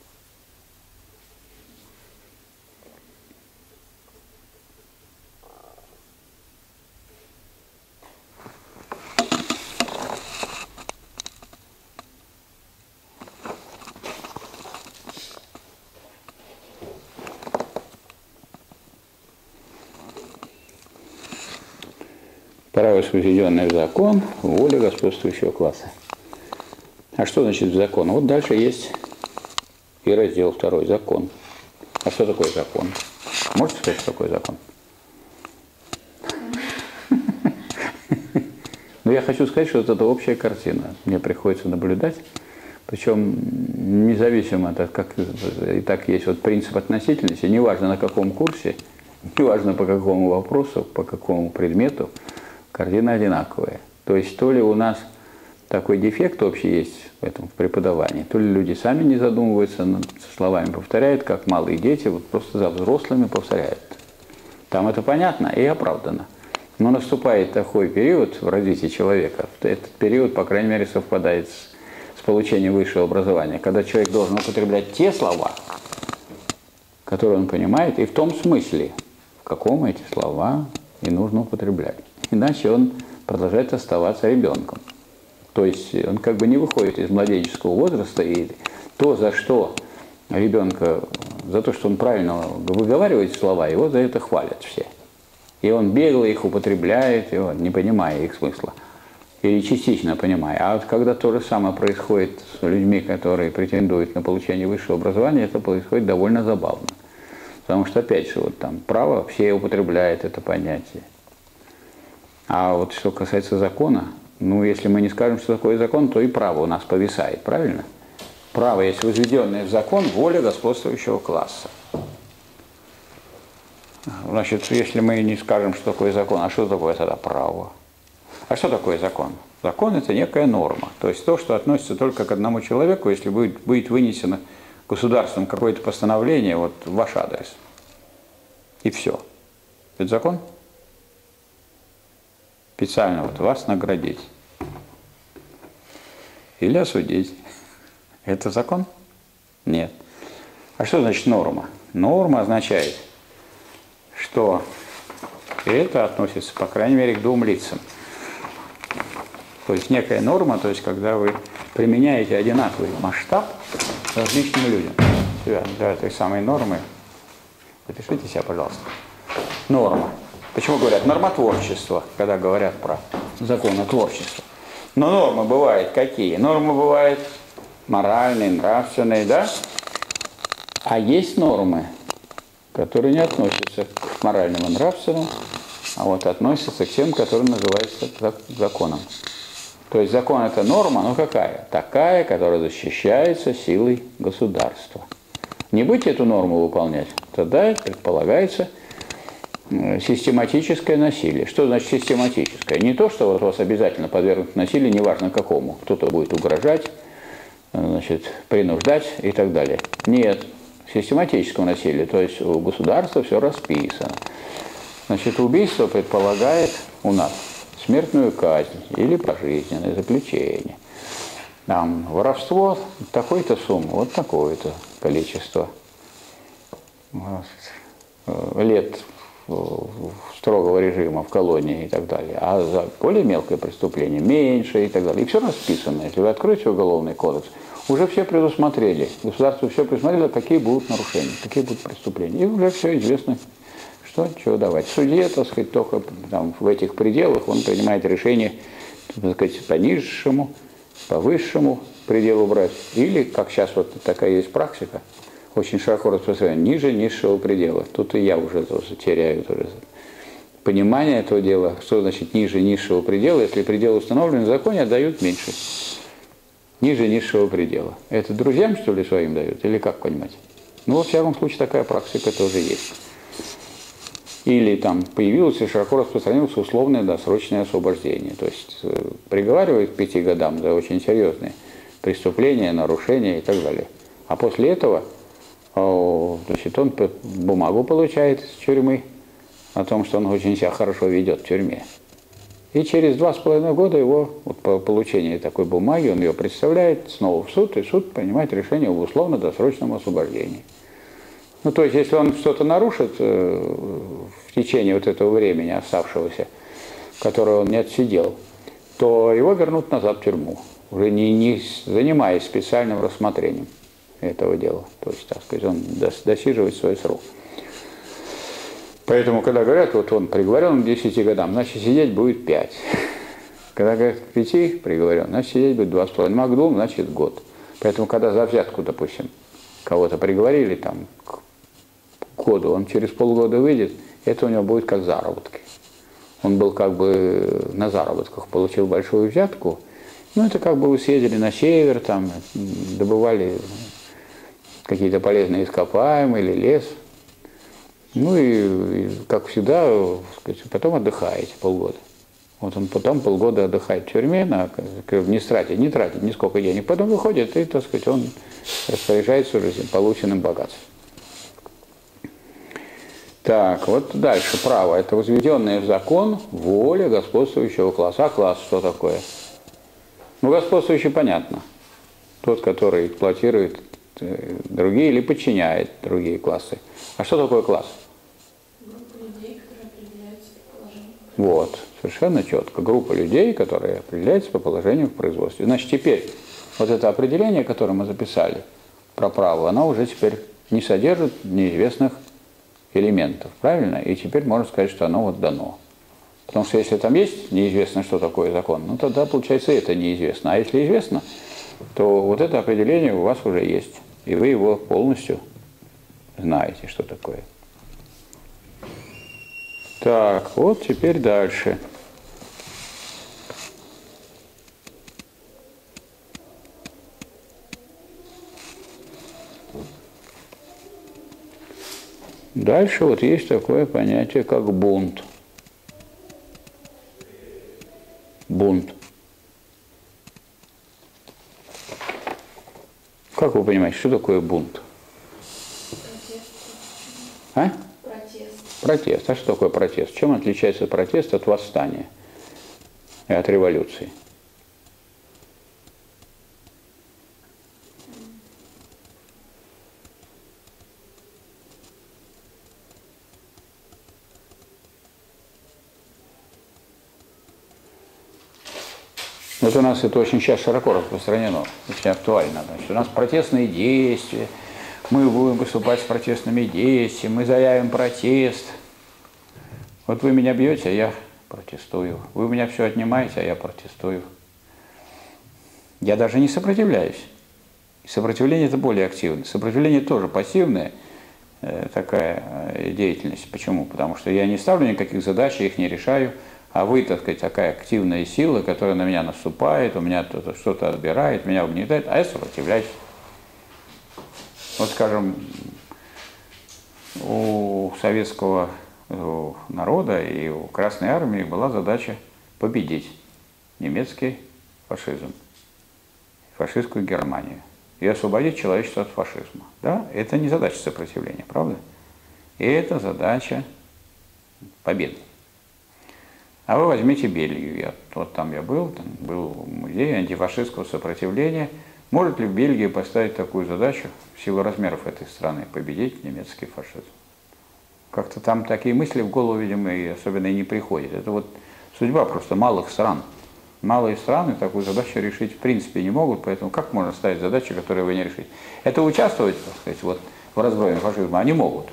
Право, возведенное в закон, воля господствующего класса. А что значит закон? Вот дальше есть и раздел второй, закон. А что такое закон? Можете сказать, что такое закон? Но я хочу сказать, что это общая картина. Мне приходится наблюдать. Причем независимо от, как и так есть вот принцип относительности, неважно на каком курсе, неважно по какому вопросу, по какому предмету, картина одинаковая. То есть то ли у нас такой дефект общий есть в этом в преподавании, то ли люди сами не задумываются, над словами повторяют, как малые дети, вот просто за взрослыми повторяют. Там это понятно и оправдано. Но наступает такой период в развитии человека, этот период, по крайней мере, совпадает с, с получением высшего образования, когда человек должен употреблять те слова, которые он понимает, и в том смысле, в каком эти слова и нужно употреблять. Иначе он продолжает оставаться ребенком. То есть он как бы не выходит из младенческого возраста, и то, за что ребенка, за то, что он правильно выговаривает слова, его за это хвалят все. И он бегло их употребляет, и он, не понимая их смысла. Или частично понимая. А вот когда то же самое происходит с людьми, которые претендуют на получение высшего образования, это происходит довольно забавно. Потому что, опять же, вот там право, все употребляют это понятие. А вот что касается закона, ну, если мы не скажем, что такое закон, то и право у нас повисает, правильно? Право есть возведенное в закон воля господствующего класса. Значит, если мы не скажем, что такое закон, а что такое тогда право? А что такое закон? Закон – это некая норма. То есть то, что относится только к одному человеку, если будет, будет вынесено государством какое-то постановление вот, в ваш адрес. И все. Это закон? Специально вот вас наградить. Или осудить. Это закон? Нет. А что значит норма? Норма означает, что это относится, по крайней мере, к двум лицам. То есть некая норма, то есть когда вы применяете одинаковый масштаб различным людям. Для этой самой нормы, запишите себя, пожалуйста. Норма. Почему говорят нормотворчество, когда говорят про законотворчество? Но нормы бывают какие? Нормы бывают моральные, нравственные, да? А есть нормы, которые не относятся к моральным и нравственным, а вот относятся к тем, которые называются законом. То есть закон – это норма, но какая? Такая, которая защищается силой государства. Не будете эту норму выполнять, тогда предполагается систематическое насилие. Что значит систематическое? Не то, что вот вас обязательно подвергнут насилию, неважно какому. Кто-то будет угрожать, значит, принуждать и так далее. Нет, систематического насилия, то есть у государства все расписано. Значит, убийство предполагает у нас смертную казнь или пожизненное заключение. Там воровство такой-то суммы, вот такое-то количество лет строгого режима в колонии и так далее. А за более мелкое преступление меньше и так далее. И все расписано. Если вы откроете уголовный кодекс, уже все предусмотрели. Государство все предусмотрело, какие будут нарушения, какие будут преступления. И уже все известно, что, чего давать. Судья, так сказать, только там, в этих пределах он принимает решение, так сказать, по низшему, по высшему пределу брать. Или, как сейчас вот такая есть практика, очень широко распространена, ниже низшего предела. Тут и я уже тоже теряю тоже понимание этого дела, что значит ниже низшего предела, если предел установлен в законе, отдают меньше. Ниже низшего предела. Это друзьям, что ли, своим дают? Или как понимать? Ну, во всяком случае, такая практика тоже есть. Или там появилось и широко распространилось условное досрочное освобождение. То есть приговаривают к пяти годам за очень серьезные преступления, нарушения и так далее. А после этого значит, он бумагу получает из тюрьмы о том, что он очень себя хорошо ведет в тюрьме. И через два с половиной года его, вот по получении такой бумаги, он ее представляет снова в суд, и суд принимает решение об условно-досрочном освобождении. Ну, то есть, если он что-то нарушит э, в течение вот этого времени оставшегося, которое он не отсидел, то его вернут назад в тюрьму, уже не, не занимаясь специальным рассмотрением этого дела. То есть, так сказать, он досиживает свой срок. Поэтому, когда говорят, вот он приговорен к десяти годам, значит, сидеть будет пять. Когда говорят, к пяти приговорен, значит, сидеть будет два с половиной, а к двум, значит, год. Поэтому, когда за взятку, допустим, кого-то приговорили там к году, он через полгода выйдет, это у него будет как заработки. Он был как бы на заработках, получил большую взятку, ну, это как бы вы съездили на север, там, добывали какие-то полезные ископаемые или лес. Ну и, и как всегда, сказать, потом отдыхаете полгода. Вот он потом полгода отдыхает в тюрьме, на, не тратит, не тратит нисколько денег. Потом выходит и, так сказать, он распоряжается уже полученным богатством. Так, вот дальше. Право. Это возведенное в закон воля господствующего класса. А класс что такое? Ну, господствующий понятно. Тот, который эксплуатирует другие или подчиняет другие классы. А что такое класс? Группа людей, которые определяются по положению. Вот, совершенно четко. Группа людей, которые определяются по положению в производстве. Значит, теперь вот это определение, которое мы записали про право, оно уже теперь не содержит неизвестных элементов, правильно? И теперь можно сказать, что оно вот дано. Потому что если там есть неизвестно, что такое закон, ну тогда, получается, это неизвестно. А если известно, то вот это определение у вас уже есть. И вы его полностью знаете, что такое. Так, вот теперь дальше. Дальше вот есть такое понятие, как бунт. Бунт. Как вы понимаете, что такое бунт? Протест. А? Протест. Протест. А что такое протест? Чем отличается протест от восстания и от революции? Вот у нас это очень сейчас широко распространено, очень актуально. Значит, у нас протестные действия, мы будем выступать с протестными действиями, мы заявим протест. Вот вы меня бьете, а я протестую. Вы у меня все отнимаете, а я протестую. Я даже не сопротивляюсь. Сопротивление – это более активное. Сопротивление тоже пассивная э, такая э, деятельность. Почему? Потому что я не ставлю никаких задач, я их не решаю, а вы, так сказать, такая активная сила, которая на меня наступает, у меня что-то отбирает, меня угнетает, а я сопротивляюсь. Вот, скажем, у советского народа и у Красной Армии была задача победить немецкий фашизм, фашистскую Германию и освободить человечество от фашизма. Да? Это не задача сопротивления, правда? И это задача победы. А вы возьмите Бельгию. Я, вот там я был, там был музей антифашистского сопротивления. Может ли в Бельгии поставить такую задачу в силу размеров этой страны – победить немецкий фашизм? Как-то там такие мысли в голову, видимо, и особенно и не приходят. Это вот судьба просто малых стран. Малые страны такую задачу решить в принципе не могут, поэтому как можно ставить задачи, которые вы не решите? Это участвовать, так сказать, вот, в разброе фашизма они могут.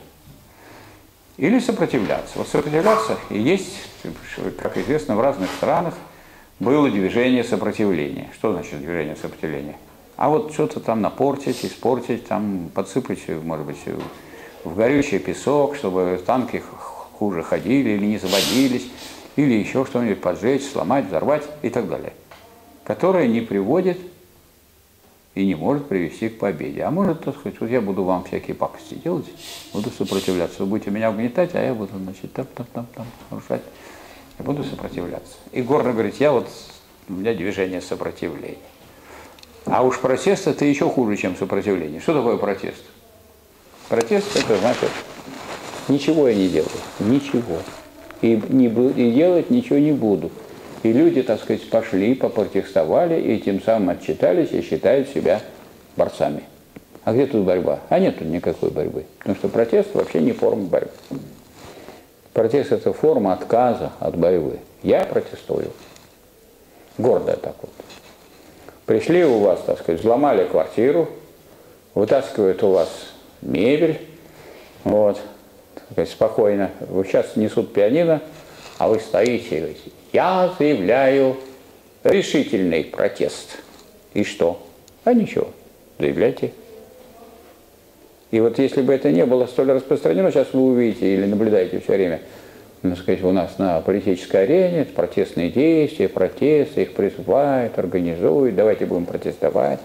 Или сопротивляться. Вот сопротивляться и есть, как известно, в разных странах было движение сопротивления. Что значит движение сопротивления? А вот что-то там напортить, испортить, там подсыпать, может быть, в горючий песок, чтобы танки хуже ходили или не заводились, или еще что-нибудь поджечь, сломать, взорвать и так далее. Которое не приводит и не может привести к победе. А может, так сказать, вот я буду вам всякие пакости делать, буду сопротивляться. Вы будете меня угнетать, а я буду, значит, там-там-там нарушать. Я буду сопротивляться. И гордо говорить, я вот, у меня движение сопротивления. А уж протест это еще хуже, чем сопротивление. Что такое протест? Протест это значит, ничего я не делаю, ничего. И, не, и делать ничего не буду. И люди, так сказать, пошли, попротестовали, и тем самым отчитались и считают себя борцами. А где тут борьба? А нет тут никакой борьбы. Потому что протест вообще не форма борьбы. Протест – это форма отказа от борьбы. Я протестую. Гордо так вот. Пришли у вас, так сказать, взломали квартиру, вытаскивают у вас мебель, вот, так сказать, спокойно. Вы сейчас несут пианино, а вы стоите и говорите, я заявляю решительный протест. И что? А ничего, заявляйте. И вот если бы это не было столь распространено, сейчас вы увидите или наблюдаете все время, так сказать, у нас на политической арене протестные действия, протесты, их призывают, организуют, давайте будем протестовать.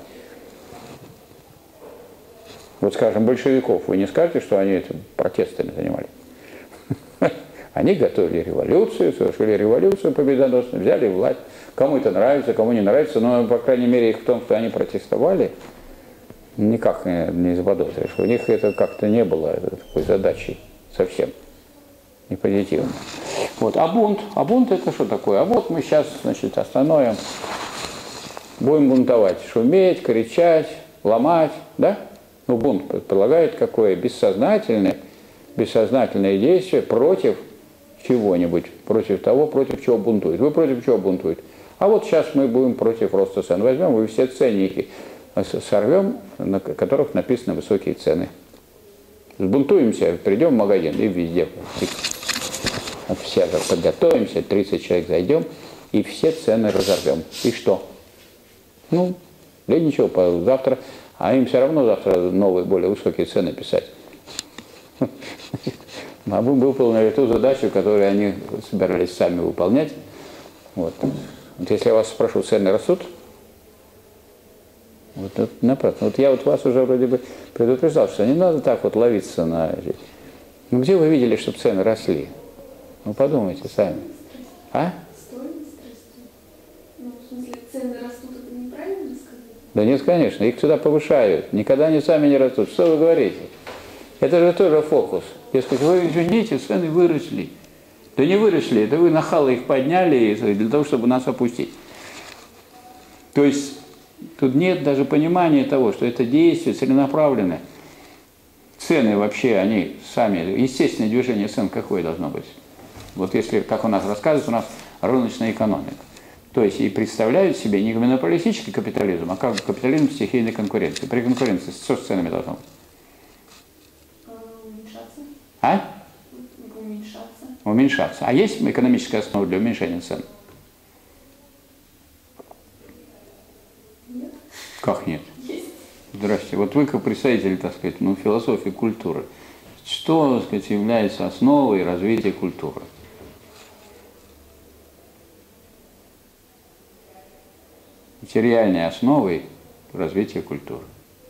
Вот, скажем, большевиков, вы не скажете, что они этим протестами занимались? Они готовили революцию, совершили революцию победоносную, взяли власть. Кому это нравится, кому не нравится, но, по крайней мере, их в том, что они протестовали, никак не заподозришь. У них это как-то не было такой задачей совсем. Не позитивно. Вот. А бунт? А бунт это что такое? А вот мы сейчас, значит, остановим, будем бунтовать, шуметь, кричать, ломать, да? Ну, бунт предполагает какое? Бессознательное, бессознательное действие против чего-нибудь, против того, против чего бунтует. Вы против чего бунтуете? А вот сейчас мы будем против роста цен. Возьмем и все ценники сорвем, на которых написаны высокие цены. Сбунтуемся, придем в магазин и везде. Все подготовимся, тридцать человек зайдем и все цены разорвем. И что? Ну, да ничего, завтра, а им все равно завтра новые, более высокие цены писать. А мы выполнили ту задачу, которую они собирались сами выполнять. Вот. Вот если я вас спрошу, цены растут? Вот, вот, напротив. Вот я вот вас уже вроде бы предупреждал, что не надо так вот ловиться на... Ну где вы видели, чтобы цены росли? Ну подумайте сами. А? Стоимость растет. Ну, в смысле, цены растут, это неправильно сказать? Да нет, конечно, их сюда повышают. Никогда они сами не растут. Что вы говорите? Это же тоже фокус. Я скажу, вы извините, цены выросли. Да не выросли, это вы нахалы их подняли для того, чтобы нас опустить. То есть тут нет даже понимания того, что это действие целенаправленное. Цены вообще, они сами, естественное движение цен какое должно быть? Вот если, как у нас рассказывают, у нас рыночная экономика. То есть и представляют себе не монополистический капитализм, а как капитализм стихийной конкуренции. При конкуренции что с ценами должно быть? Уменьшаться. А? Уменьшаться. Уменьшаться. А есть экономическая основа для уменьшения цен? Нет. Как нет? Есть. Здравствуйте. Вот вы как представитель, так сказать, ну, философии культуры, что, так сказать, является основой развития культуры? Материальной основой развития культуры.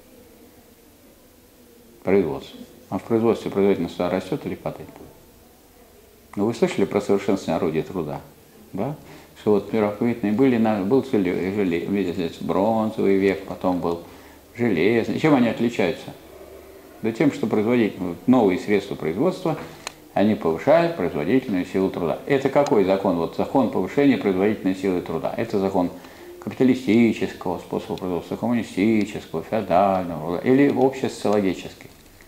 Производство. А в производстве производительность растет или падает? Ну, вы слышали про совершенствование орудия труда? Да? Что вот первоохвитные были, был желез, бронзовый век, потом был железный. Чем они отличаются? Да тем, что производить новые средства производства, они повышают производительную силу труда. Это какой закон? Вот закон повышения производительной силы труда. Это закон капиталистического способа производства, коммунистического, феодального или общесоциологический.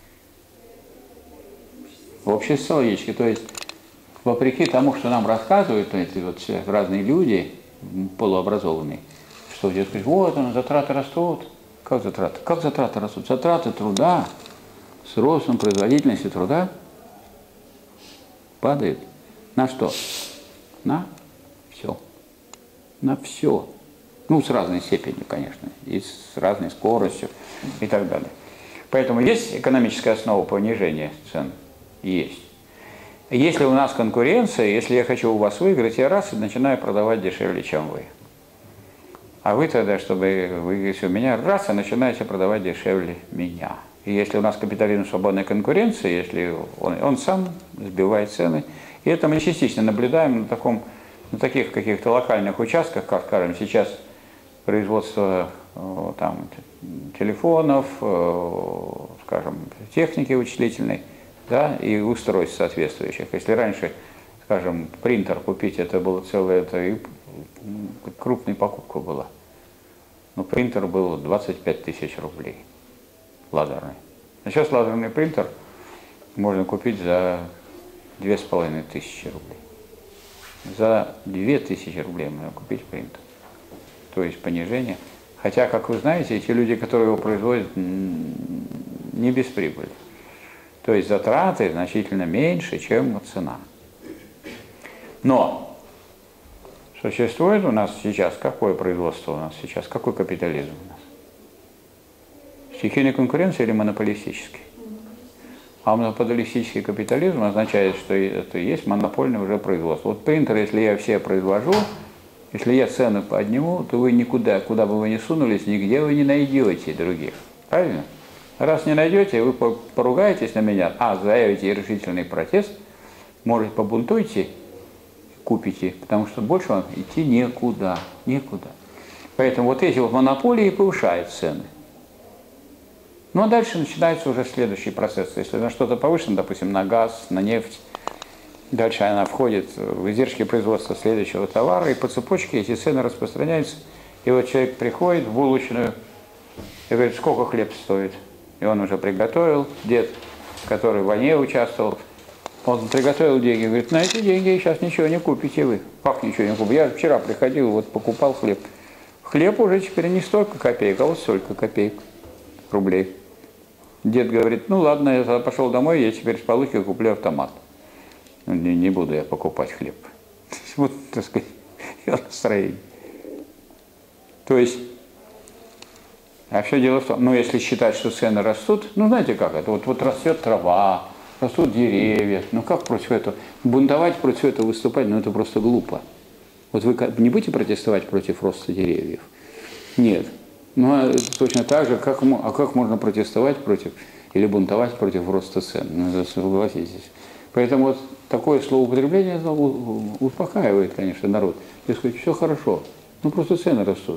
Общесоциологический, то есть вопреки тому, что нам рассказывают эти вот разные люди, полуобразованные, что где сказать, вот он, затраты растут. Как затраты? Как затраты растут? Затраты труда с ростом производительности труда падают. На что? На все. На все. Ну, с разной степенью, конечно, и с разной скоростью и так далее. Поэтому есть экономическая основа понижения цен? Есть. Если у нас конкуренция, если я хочу у вас выиграть, я раз и начинаю продавать дешевле, чем вы. А вы тогда, чтобы выиграть у меня, раз и начинаете продавать дешевле меня. И если у нас капитализм свободной конкуренции, если он, он сам сбивает цены, и это мы частично наблюдаем на, таком, на таких каких-то локальных участках, как, скажем, сейчас производство там, телефонов, скажем, техники вычислительной, да, и устройств соответствующих. Если раньше, скажем, принтер купить, это было целое, это и крупная покупка была. Но принтер был двадцать пять тысяч рублей, лазерный. А сейчас лазерный принтер можно купить за две с половиной тысячи рублей. За две тысячи рублей можно купить принтер. То есть понижение. Хотя, как вы знаете, эти люди, которые его производят, не без прибыли. То есть затраты значительно меньше, чем цена. Но существует у нас сейчас, какое производство у нас сейчас, какой капитализм у нас? Стихийная конкуренция или монополистический? А монополистический капитализм означает, что это есть монопольное уже производство. Вот принтер, если я все произвожу, если я цены подниму, то вы никуда, куда бы вы ни сунулись, нигде вы не найдете других. Правильно? Раз не найдете, вы поругаетесь на меня, а заявите решительный протест, может, побунтуйте, купите, потому что больше вам идти некуда, некуда. Поэтому вот эти вот монополии повышают цены. Ну а дальше начинается уже следующий процесс. Если на что-то повышено, допустим, на газ, на нефть, дальше она входит в издержки производства следующего товара, и по цепочке эти цены распространяются. И вот человек приходит в булочную и говорит, сколько хлеб стоит? И он уже приготовил, дед, который в войне участвовал, он приготовил деньги, говорит, на эти деньги сейчас ничего не купите вы. Как ничего не купите? Я вчера приходил, вот покупал хлеб. Хлеб уже теперь не столько копеек, а вот столько копеек, рублей. Дед говорит, ну ладно, я пошел домой, я теперь с полухи куплю автомат. Не, не буду я покупать хлеб. Вот, так сказать, настроение. То есть, а все дело в том, ну если считать, что цены растут, ну знаете как это, вот, вот растет трава, растут деревья, ну как против этого? Бунтовать против этого, выступать, ну это просто глупо. Вот вы не будете протестовать против роста деревьев? Нет. Ну а точно так же, как, а как можно протестовать против или бунтовать против роста цен? Ну, согласитесь. Поэтому вот такое словоупотребление успокаивает, конечно, народ. И сказать, все хорошо, ну просто цены растут.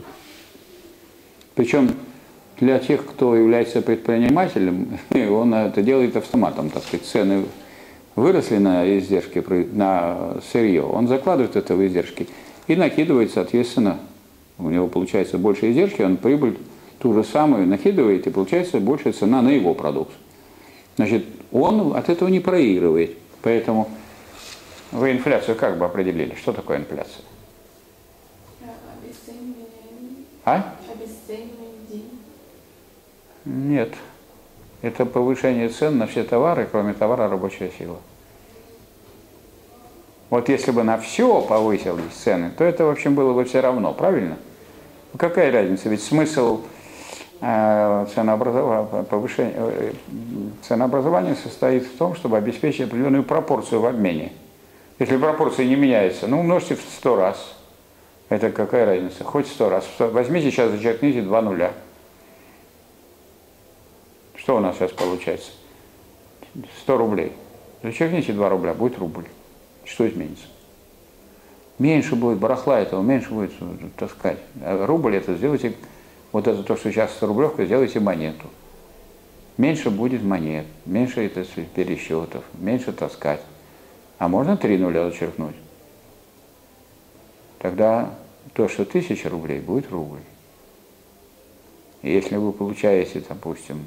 Причем для тех, кто является предпринимателем, он это делает автоматом, так сказать, цены выросли на издержки, на сырье, он закладывает это в издержки и накидывает, соответственно, у него получается больше издержки, он прибыль ту же самую накидывает, и получается большая цена на его продукцию. Значит, он от этого не проигрывает. Поэтому вы инфляцию как бы определили? Что такое инфляция? Обесценивание. А? Обесценивание денег. Нет. Это повышение цен на все товары, кроме товара рабочая сила. Вот если бы на все повысились цены, то это, в общем, было бы все равно, правильно? Какая разница? Ведь смысл А ценообразование, повышение, ценообразование состоит в том, чтобы обеспечить определенную пропорцию в обмене. Если пропорция не меняется, ну умножьте в сто раз. Это какая разница? Хоть сто раз. Возьмите сейчас, зачеркните два нуля. Что у нас сейчас получается? сто рублей. Зачеркните два рубля, будет рубль. Что изменится? Меньше будет барахла этого, меньше будет таскать. А рубль это сделайте, вот это то, что сейчас сто рублевка, сделайте монету. Меньше будет монет, меньше это пересчетов, меньше таскать. А можно три нуля зачеркнуть? Тогда то, что тысяча рублей, будет рубль. И если вы получаете, допустим,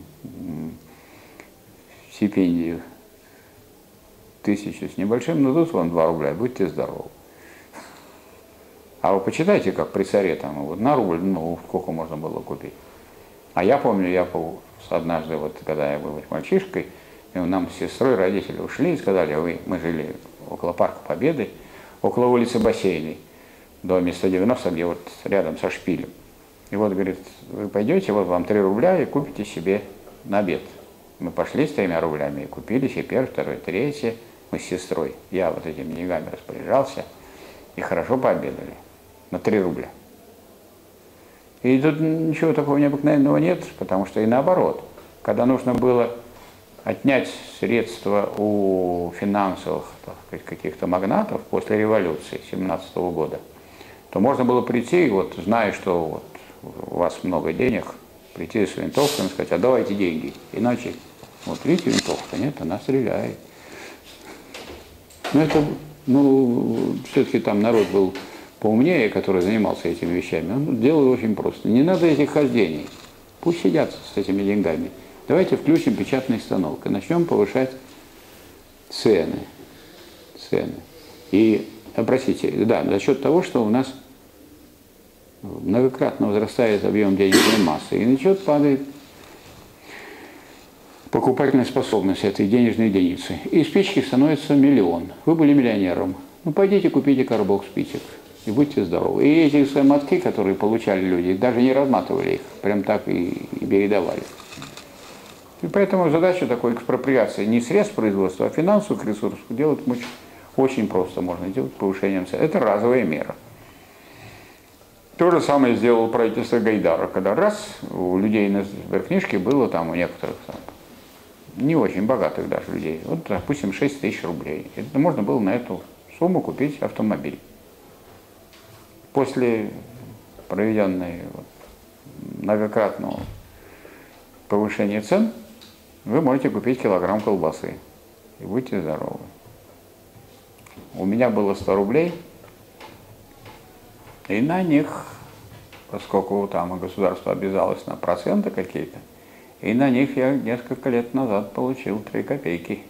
стипендию тысячу с небольшим, ну тут вам два рубля, будьте здоровы. А вы почитайте, как при царе там, вот на рубль, ну, сколько можно было купить. А я помню, я однажды, вот когда я был мальчишкой, и нам с сестрой родители ушли и сказали, вы, мы жили около Парка Победы, около улицы Бассейной, в доме сто девяносто, где вот рядом со шпилем. И вот, говорит, вы пойдете, вот вам три рубля и купите себе на обед. Мы пошли с тремя рублями и купили себе первый, второй, третий. Мы с сестрой. Я вот этими деньгами распоряжался и хорошо пообедали. На три рубля. И тут ничего такого необыкновенного нет, потому что и наоборот. Когда нужно было отнять средства у финансовых каких-то магнатов после революции семнадцатого года, то можно было прийти, вот, зная, что вот у вас много денег, прийти с винтовкой и сказать, а давайте деньги. Иначе, вот видите, винтовка, нет, она стреляет. Но это, ну, все-таки там народ был поумнее, который занимался этими вещами. Он делал очень просто. Не надо этих хождений. Пусть сидят с этими деньгами. Давайте включим печатный станок и начнем повышать цены. Цены. И, простите, да, за счет того, что у нас многократно возрастает объем денежной массы, и начнет падать покупательная способность этой денежной единицы. И спички становится миллион. Вы были миллионером. Ну, пойдите купите коробок спичек и будьте здоровы. И эти мотки, которые получали люди, даже не разматывали их, прям так и, и передавали. И поэтому задача такой экспроприации не средств производства, а финансовых ресурсов делать очень, очень просто можно делать повышением цен. Это разовая мера. То же самое сделало правительство Гайдара, когда раз у людей на сберкнижке было там у некоторых там, не очень богатых даже людей, вот, допустим, шесть тысяч рублей. Это можно было на эту сумму купить автомобиль. После проведенной вот, многократного повышения цен вы можете купить килограмм колбасы и будьте здоровы. У меня было сто рублей, и на них, поскольку там государство обязалось на проценты какие-то, и на них я несколько лет назад получил три копейки.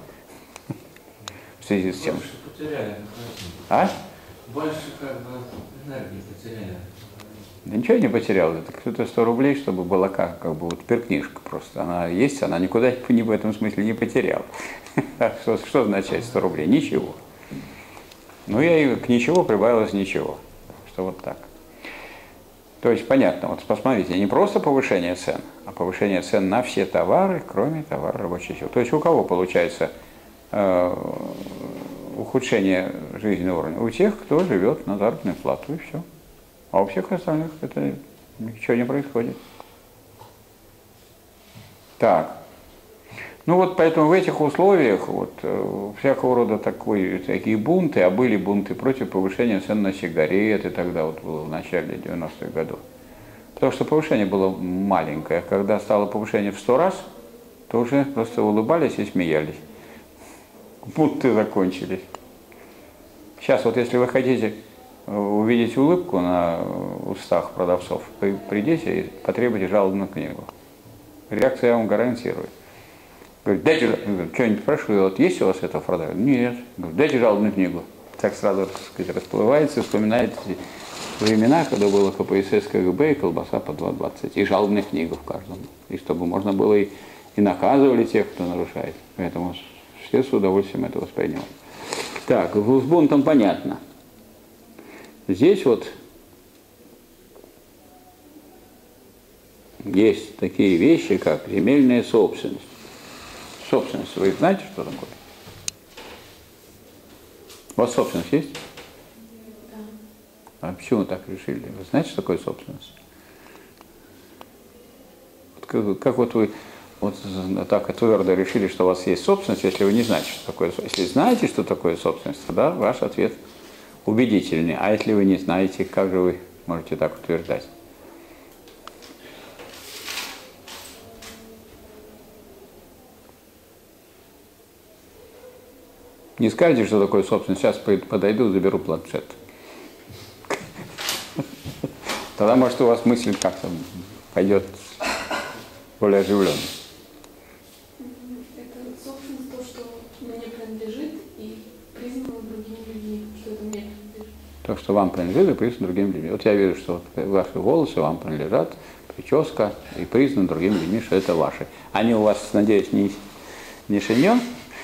В связи с тем. Больше потеряли. А? Больше как бы энергии потеряли. Да ничего я не потерял. Это кто-то сто рублей, чтобы была как, как бы вот перкнижка просто. Она есть, она никуда не в этом смысле не потеряла. Что, что означает сто рублей? Ничего. Ну я и к ничего прибавилось ничего. Что вот так. То есть понятно, вот посмотрите, не просто повышение цен, а повышение цен на все товары, кроме товаров рабочей силы. То есть у кого получается э, ухудшение жизненного уровня? У тех, кто живет на заработную плату, и все. А у всех остальных это ничего не происходит. Так. Ну вот поэтому в этих условиях вот, э, всякого рода такой, такие бунты, а были бунты против повышения цен на сигареты, тогда вот было в начале девяностых годов. Потому что повышение было маленькое. Когда стало повышение в сто раз, то уже просто улыбались и смеялись. Бунты закончились. Сейчас вот если вы хотите увидеть улыбку на устах продавцов, вы придите и потребуйте жалобную книгу. Реакция я вам гарантирую. Говорит, дайте, что-нибудь спрашиваю, вот есть у вас это продают? Нет. Говорит, дайте жалобную книгу. Так сразу, так сказать, расплывается, вспоминает времена, когда было КПСС, КГБ и колбаса по два двадцать. И жалобная книга в каждом. И чтобы можно было и, и наказывали тех, кто нарушает. Поэтому все с удовольствием это воспринимают. Так, с бунтом понятно. Здесь вот есть такие вещи, как земельная собственность. Собственность, вы знаете, что такое? У вас собственность есть? Да. А почему вы так решили? Вы знаете, что такое собственность? Вот как, как вот вы вот так твердо решили, что у вас есть собственность, если вы не знаете, что такое собственность? Если знаете, что такое собственность, тогда ваш ответ убедительный. А если вы не знаете, как же вы можете так утверждать? Не скажете, что такое собственность, сейчас подойду, заберу планшет. Тогда, может, у вас мысль как-то пойдет более оживленно. Это собственность, то, что мне принадлежит и признано другими людьми, что это мне принадлежит. То, что вам принадлежит и признано другими людьми. Вот я вижу, что ваши волосы вам принадлежат, прическа, и признано другими людьми, что это ваши. Они у вас, надеюсь, не, не шиньон?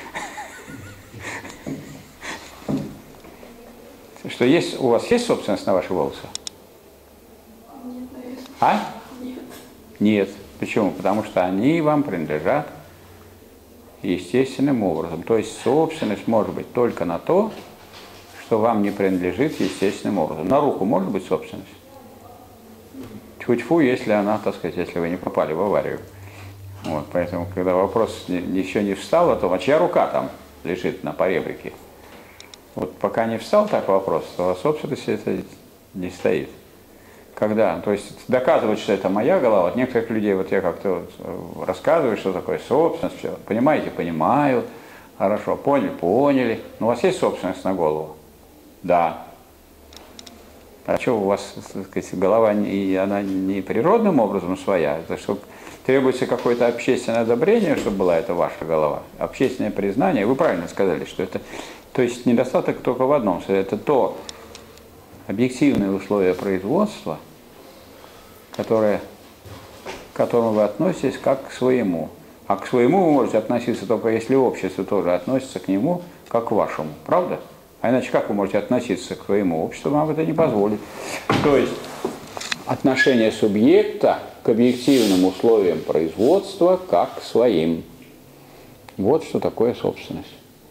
Что есть, у вас есть собственность на ваши волосы? Нет, наверное. А? Нет. Нет. Почему? Потому что они вам принадлежат естественным образом. То есть собственность может быть только на то, что вам не принадлежит естественным образом. На руку может быть собственность? Тьфу-тьфу, если она, так сказать, если вы не попали в аварию. Вот, поэтому, когда вопрос еще не встал о том, а чья рука там лежит на поребрике, вот пока не встал так вопрос, то собственность это не стоит. Когда, то есть доказывать, что это моя голова, от некоторых людей, вот я как-то вот рассказываю, что такое собственность, все, понимаете, понимают, хорошо, поняли, поняли, но у вас есть собственность на голову? Да. А что у вас, так сказать, голова, и она не природным образом своя, это что требуется какое-то общественное одобрение, чтобы была это ваша голова, общественное признание, вы правильно сказали, что это, то есть недостаток только в одном, что это то объективные условия производства, которые, к которому вы относитесь как к своему. А к своему вы можете относиться только если общество тоже относится к нему как к вашему. Правда? А иначе как вы можете относиться к своему обществу, вам это не позволит. То есть отношение субъекта к объективным условиям производства как к своим. Вот что такое собственность.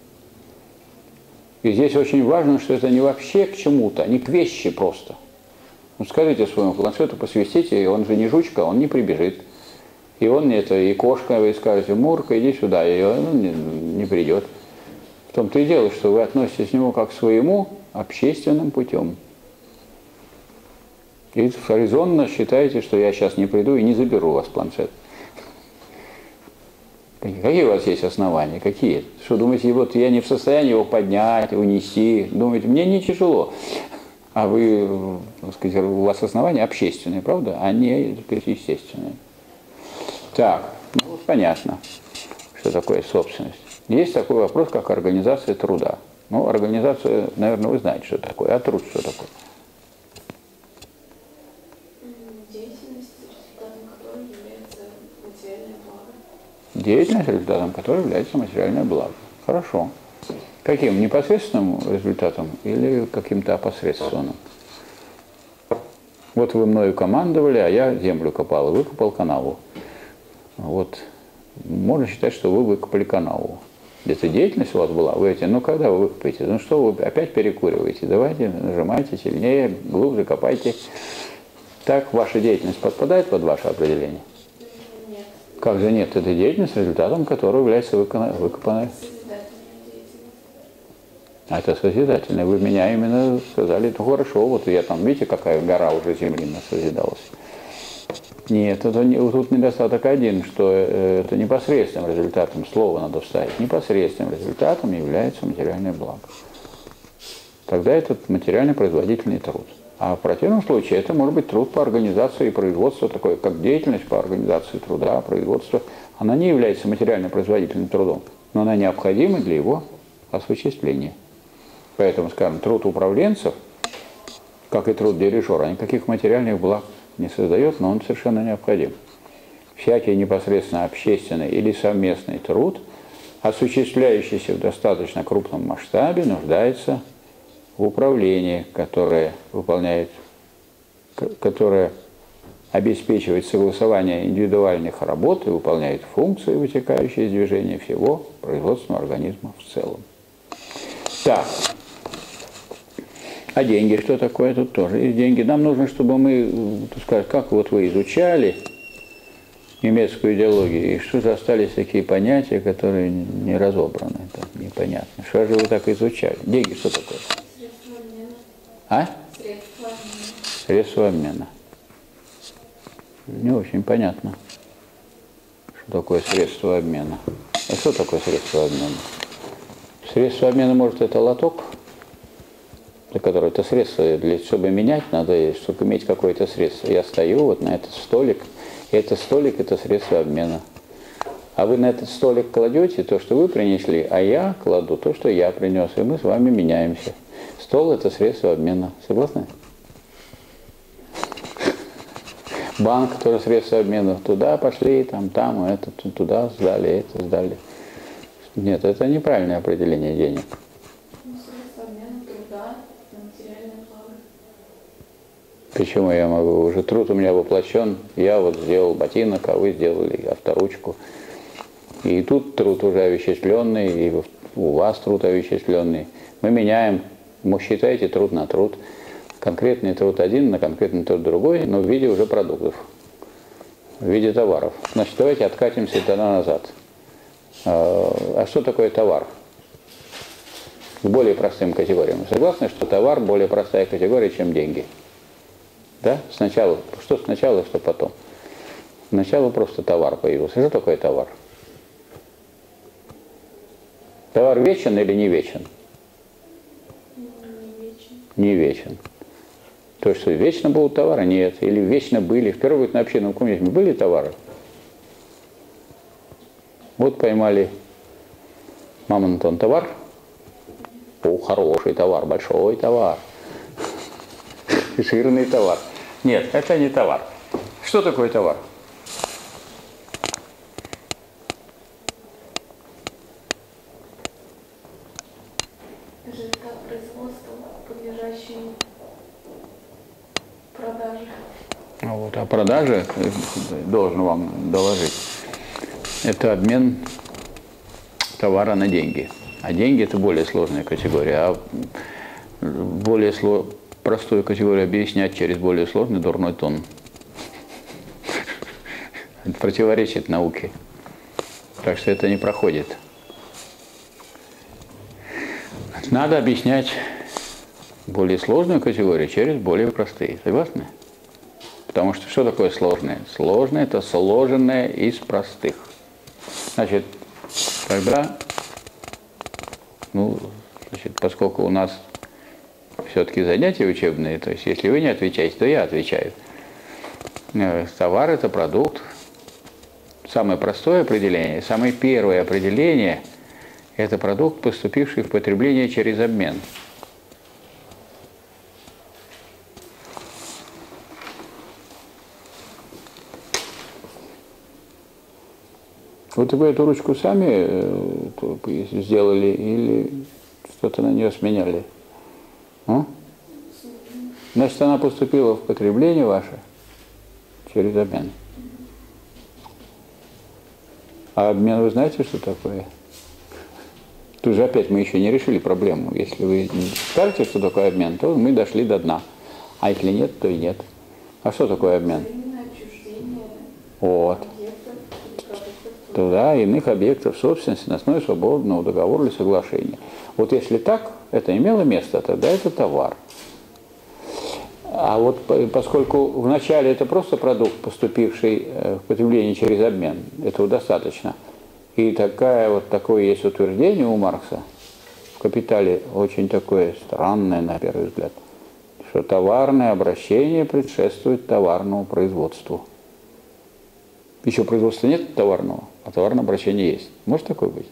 И здесь очень важно, что это не вообще к чему-то, не к вещи просто. Ну, скажите своему планшету, посвистите, и он же не жучка, он не прибежит. И он это, и кошка, вы скажете, Мурка, иди сюда, и он не, не придет. В том-то и дело, что вы относитесь к нему как к своему общественным путем. И резонно считаете, что я сейчас не приду и не заберу у вас планшет. Какие у вас есть основания? Какие? Что думаете, вот я не в состоянии его поднять, унести? Думаете, мне не тяжело. А вы, так сказать, у вас основания общественные, правда? А не, так сказать, естественные. Так, ну, понятно, что такое собственность. Есть такой вопрос, как организация труда. Ну, организация, наверное, вы знаете, что такое. А труд что такое? Деятельность, результатом которой является материальное благо. Деятельность, результатом которой является материальное благо. Хорошо. Каким? Непосредственным результатом или каким-то опосредственным? Вот вы мною командовали, а я землю копал, и выкопал канаву. Вот. Можно считать, что вы выкопали канаву. Где-то деятельность у вас была, вы эти, ну когда вы выкопаете? Ну что вы опять перекуриваете? Давайте, нажимайте сильнее, глубже копайте. Так ваша деятельность подпадает под ваше определение? Нет. Как же нет? Это деятельность, результатом которой является выкопанная. А это созидательное. Вы меня именно сказали, ну хорошо, вот я там, видите, какая гора уже земли созидалась. Нет, это не, тут недостаток один, что это непосредственным результатом, слово надо вставить, непосредственным результатом является материальное благо. Тогда это материально-производительный труд. А в противном случае это может быть труд по организации и производству, такое как деятельность по организации труда, производства. Она не является материально-производительным трудом, но она необходима для его осуществления. Поэтому, скажем, труд управленцев, как и труд дирижера, никаких материальных благ не создает, но он совершенно необходим. Всякий непосредственно общественный или совместный труд, осуществляющийся в достаточно крупном масштабе, нуждается в управлении, которое выполняет, которое обеспечивает согласование индивидуальных работ и выполняет функции, вытекающие из движения всего производственного организма в целом. Так. А деньги что такое? Тут тоже есть деньги. Нам нужно, чтобы мы, так сказать, как вот вы изучали немецкую идеологию, и что же остались такие понятия, которые не разобраны, так, непонятно. Что же вы так изучали? Деньги что такое? Средства обмена. А? Средства обмена. Средства обмена. Не очень понятно, что такое средство обмена. А что такое средство обмена? Средство обмена, может, это лоток, для которого это средство, для, чтобы менять, надо, чтобы иметь какое-то средство. Я стою вот на этот столик, и этот столик – это средство обмена. А вы на этот столик кладете то, что вы принесли, а я кладу то, что я принес, и мы с вами меняемся. Стол – это средство обмена. Согласны? Банк тоже средство обмена. Туда пошли, там, там, это, туда сдали, это сдали. Нет, это неправильное определение денег. Ну, средства обмена труда на материальное благо. Почему я могу? Уже труд у меня воплощен. Я вот сделал ботинок, а вы сделали авторучку. И тут труд уже овеществленный, и у вас труд овеществленный. Мы меняем, вы считаете труд на труд. Конкретный труд один на конкретный труд другой, но в виде уже продуктов, в виде товаров. Значит, давайте откатимся тогда назад. А что такое товар? К более простым категориям. Согласны, что товар более простая категория, чем деньги? Да? Сначала, что сначала, что потом? Сначала просто товар появился. Что такое товар? Товар вечен или не вечен? Не вечен. Не вечен. То, что вечно будут товары, нет. Или вечно были. В первую очередь на общественном коммунизме были товары. Вот поймали мамонтон товар. О, хороший товар, большой товар. Жирный товар. Нет, это не товар. Что такое товар? ЖК производство, подлежащее продаже. А вот о продаже должен вам доложить. Это обмен товара на деньги. А деньги – это более сложная категория. А более сло... простую категорию объяснять через более сложный дурной тон. Это противоречит науке. Так что это не проходит. Надо объяснять более сложную категорию через более простые. Согласны? Потому что что такое сложное? Сложное – это сложенное из простых. Значит, тогда, ну, значит, поскольку у нас все-таки занятия учебные, то есть если вы не отвечаете, то я отвечаю. Товар – это продукт. Самое простое определение, самое первое определение – это продукт, поступивший в потребление через обмен. Вот вы эту ручку сами сделали или что-то на нее сменяли? А? Значит, она поступила в потребление ваше через обмен. А обмен, вы знаете, что такое? Тут же опять мы еще не решили проблему. Если вы скажете, что такое обмен, то мы дошли до дна. А если нет, то и нет. А что такое обмен? Вот. Туда иных объектов собственности на основе свободного договора или соглашения. Вот если так, это имело место, тогда это товар. А вот поскольку вначале это просто продукт, поступивший в потребление через обмен, этого достаточно. И такая, вот такое есть утверждение у Маркса в «Капитале», очень такое странное, на первый взгляд, что товарное обращение предшествует товарному производству. Еще производства нет товарного, а товарное обращение есть. Может такое быть?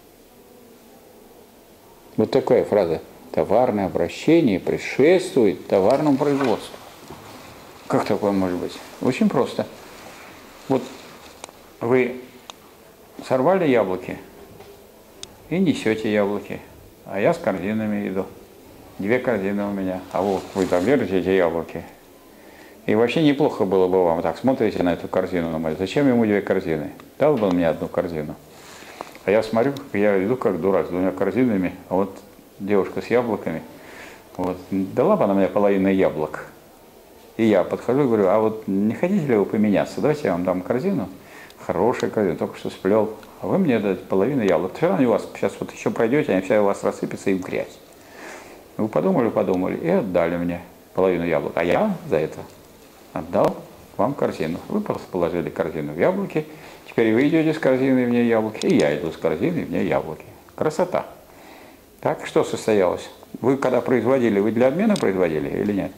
Вот такая фраза. Товарное обращение предшествует товарному производству. Как такое может быть? Очень просто. Вот вы сорвали яблоки и несете яблоки, а я с корзинами иду. Две корзины у меня, а вот вы там держите эти яблоки. И вообще неплохо было бы вам так, смотрите на эту корзину, на мою, зачем ему две корзины? Дал бы он мне одну корзину. А я смотрю, я иду как дурак с двумя корзинами, а вот девушка с яблоками, вот, дала бы она мне половину яблок. И я подхожу и говорю, а вот не хотите ли вы поменяться? Давайте я вам дам корзину, хорошая корзина, только что сплел, а вы мне дадите половину яблок. Все равно у вас сейчас вот еще пройдете, они вся у вас рассыпятся и в грязь. Вы подумали, подумали и отдали мне половину яблок. А я за это отдал вам корзину. Вы просто положили корзину в яблоки, теперь вы идете с корзиной в ней яблоки, и я иду с корзиной в ней яблоки. Красота. Так, что состоялось? Вы когда производили, вы для обмена производили или нет?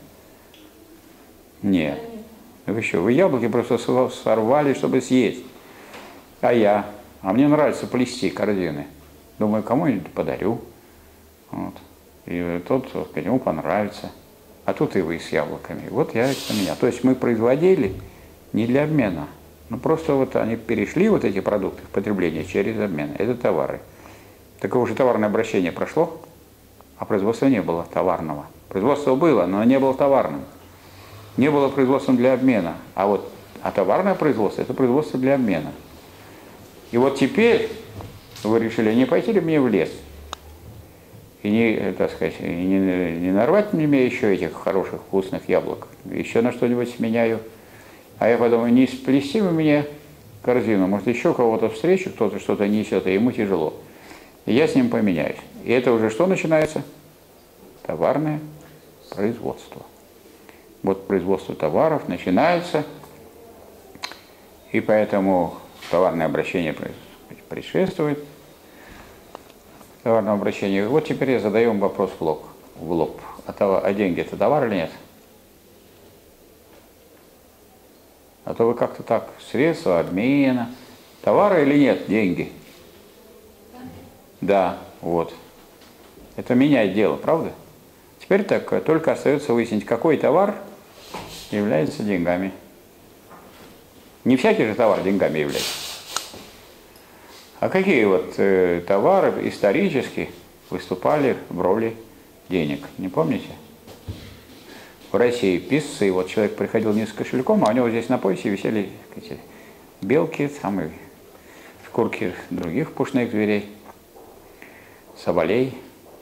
Нет. Вы что, вы яблоки просто сорвали, чтобы съесть. А я? А мне нравится плести корзины. Думаю, кому-нибудь подарю. Вот. И тот, ему понравится. А тут и вы с яблоками. Вот я это меня. То есть мы производили не для обмена. Ну просто вот они перешли, вот эти продукты, в потребление через обмен. Это товары. Такое уже товарное обращение прошло, а производства не было товарного. Производство было, но не было товарным. Не было производством для обмена. А вот а товарное производство – это производство для обмена. И вот теперь вы решили, не пойти ли мне в лес? И не, так сказать, и не, не нарвать мне еще этих хороших вкусных яблок, еще на что-нибудь меняю. А я подумаю, не сплести вы мне корзину, может еще кого-то встречу, кто-то что-то несет, и ему тяжело. И я с ним поменяюсь. И это уже что начинается? Товарное производство. Вот производство товаров начинается, и поэтому товарное обращение предшествует товарному обращению. Вот теперь я задаю вам вопрос в лоб. В лоб. А, то, а деньги это товар или нет? А то вы как-то так, средства обмена. Товары или нет деньги? Да, вот. Это меняет дело, правда? Теперь так, только остается выяснить, какой товар является деньгами. Не всякий же товар деньгами является. А какие вот э, товары исторически выступали в роли денег? Не помните? В России писцы, вот человек приходил не с кошельком, а у него здесь на поясе висели эти белки, там и шкурки других пушных зверей, соболей.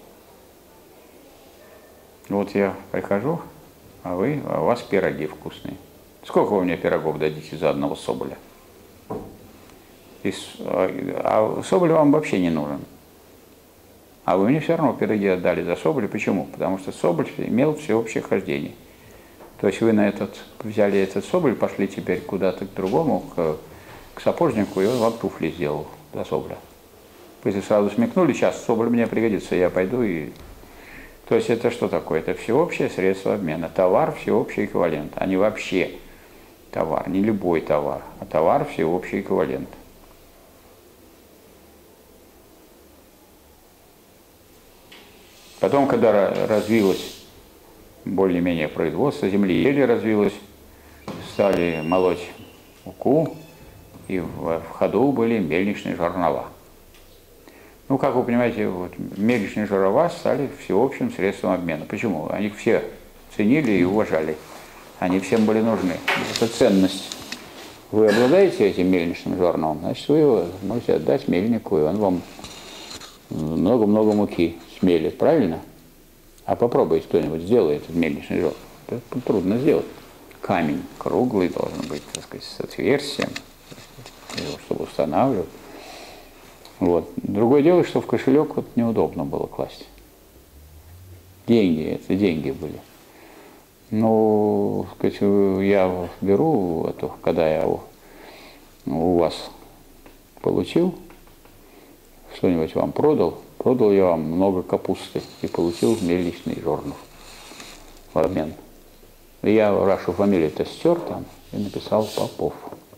Вот я прихожу, а вы, а у вас пироги вкусные. Сколько вы мне пирогов дадите за одного соболя? И, а соболь вам вообще не нужен. А вы мне все равно пироги отдали за соболя. Почему? Потому что соболь имел всеобщее хождение. То есть вы на этот, взяли этот соболь, пошли теперь куда-то к другому, к, к сапожнику, и он вам туфли сделал за соболя. Вы сразу смекнули, сейчас соболь мне пригодится, я пойду и... То есть это что такое? Это всеобщее средство обмена. Товар – всеобщий эквивалент, а не вообще товар, не любой товар, а товар – всеобщий эквивалент. Потом, когда развилось более-менее производство, земледелие развилось, стали молоть муку, и в ходу были мельничные жернова. Ну, как вы понимаете, вот, мельничные жернова стали всеобщим средством обмена. Почему? Они все ценили и уважали. Они всем были нужны. Это ценность. Вы обладаете этим мельничным жерновом, значит, вы его можете отдать мельнику, и он вам много-много муки смелит, правильно? А попробуйте кто-нибудь сделает этот мельничный жернов. Это трудно сделать. Камень круглый должен быть, так сказать, с отверстием, чтобы устанавливать. Вот. Другое дело, что в кошелек вот неудобно было класть. Деньги, это деньги были. Ну, сказать, я беру, это, когда я у вас получил, что-нибудь вам продал, продал я вам много капусты и получил мельничный жернов в обмен. И я вашу фамилию-то стер там и написал Попов.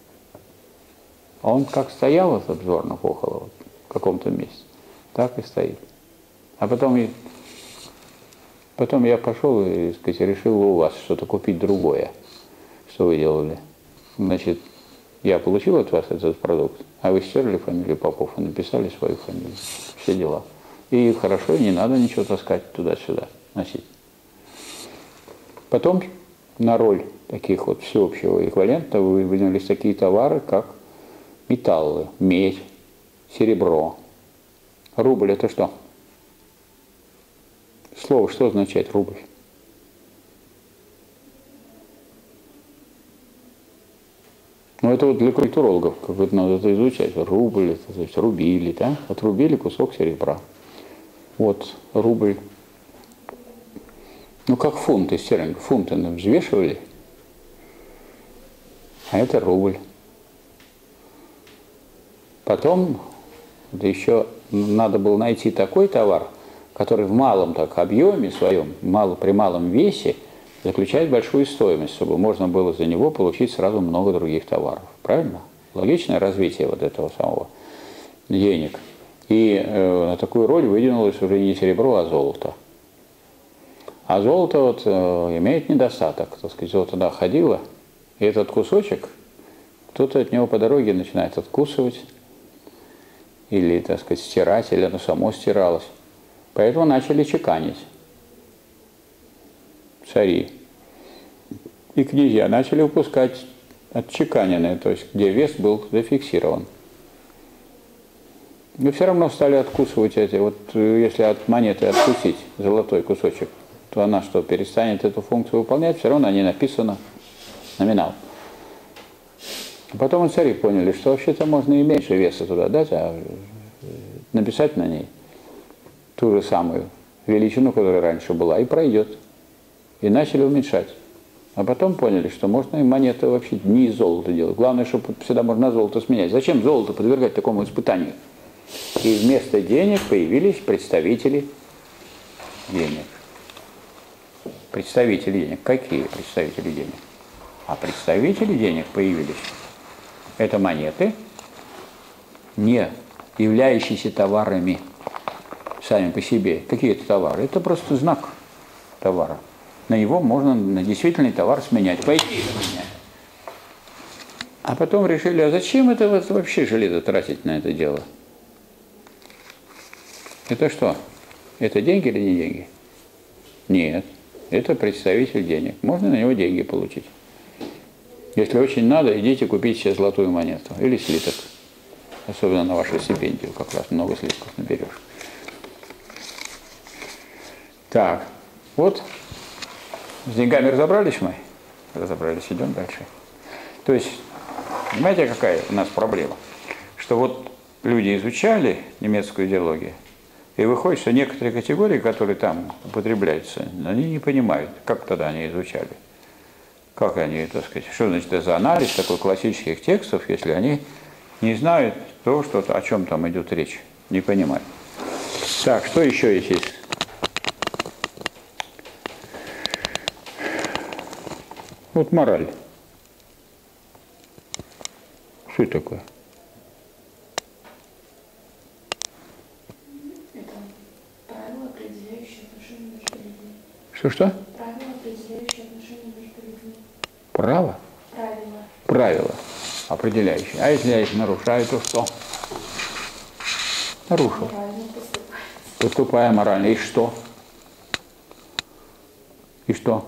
А он как стоял, этот жернов, около вот, в каком-то месте, так и стоит. А потом, и, потом я пошел и, сказать, решил у вас что-то купить другое, что вы делали. Значит, я получил от вас этот продукт, а вы стерли фамилию Попов и написали свою фамилию. Все дела. И хорошо, не надо ничего таскать туда-сюда, носить. Потом на роль таких вот всеобщего эквивалента выдвинулись такие товары, как металлы, медь, серебро. Рубль – это что? Слово что означает рубль? Ну, это вот для культурологов, как вот надо это изучать. Рубль, это, то есть рубили, да? Отрубили кусок серебра. Вот рубль. Ну, как фунт из стерлинга. Фунты взвешивали, а это рубль. Потом да еще надо было найти такой товар, который в малом так объеме своем, мало, при малом весе, заключает большую стоимость, чтобы можно было за него получить сразу много других товаров. Правильно? Логичное развитие вот этого самого денег. И э, на такую роль выдвинулось уже не серебро, а золото. А золото вот, э, имеет недостаток. Так сказать, золото туда ходило, и этот кусочек, кто-то от него по дороге начинает откусывать, или, так сказать, стирать, или оно само стиралось. Поэтому начали чеканить. Цари и князья начали выпускать отчеканенные, то есть где вес был зафиксирован. Но все равно стали откусывать эти. Вот если от монеты откусить золотой кусочек, то она что, перестанет эту функцию выполнять, все равно на ней написано номинал. Потом и цари поняли, что вообще-то можно и меньше веса туда дать, а написать на ней ту же самую величину, которая раньше была, и пройдет. И начали уменьшать. А потом поняли, что можно и монеты вообще не из золота делать. Главное, чтобы всегда можно золото сменять. Зачем золото подвергать такому испытанию? И вместо денег появились представители денег. Представители денег. Какие представители денег? А представители денег появились. Это монеты, не являющиеся товарами сами по себе. Какие это товары? Это просто знак товара. На него можно на действительный товар сменять. Пойти это менять. А потом решили, а зачем это вот вообще железо тратить на это дело? Это что? Это деньги или не деньги? Нет. Это представитель денег. Можно на него деньги получить. Если очень надо, идите купить себе золотую монету или слиток. Особенно на вашу стипендию, как раз много слитков наберешь. Так, вот с деньгами разобрались мы? Разобрались, идем дальше. То есть, понимаете, какая у нас проблема? Что вот люди изучали немецкую идеологию, и выходит, что некоторые категории, которые там употребляются, они не понимают, как тогда они изучали. Как они, так сказать, что значит это за анализ такой классических текстов, если они не знают то, что, о чем там идет речь, не понимают. Так, что еще есть? Вот мораль. Что это такое? Это правило, определяющее отношения между людьми. Что-что? Правило, определяющее отношения между людьми. Право? Правило. Правило определяющее. А если я их нарушаю, то что? Нарушил. Морально поступать. Поступая морально. И что? И что?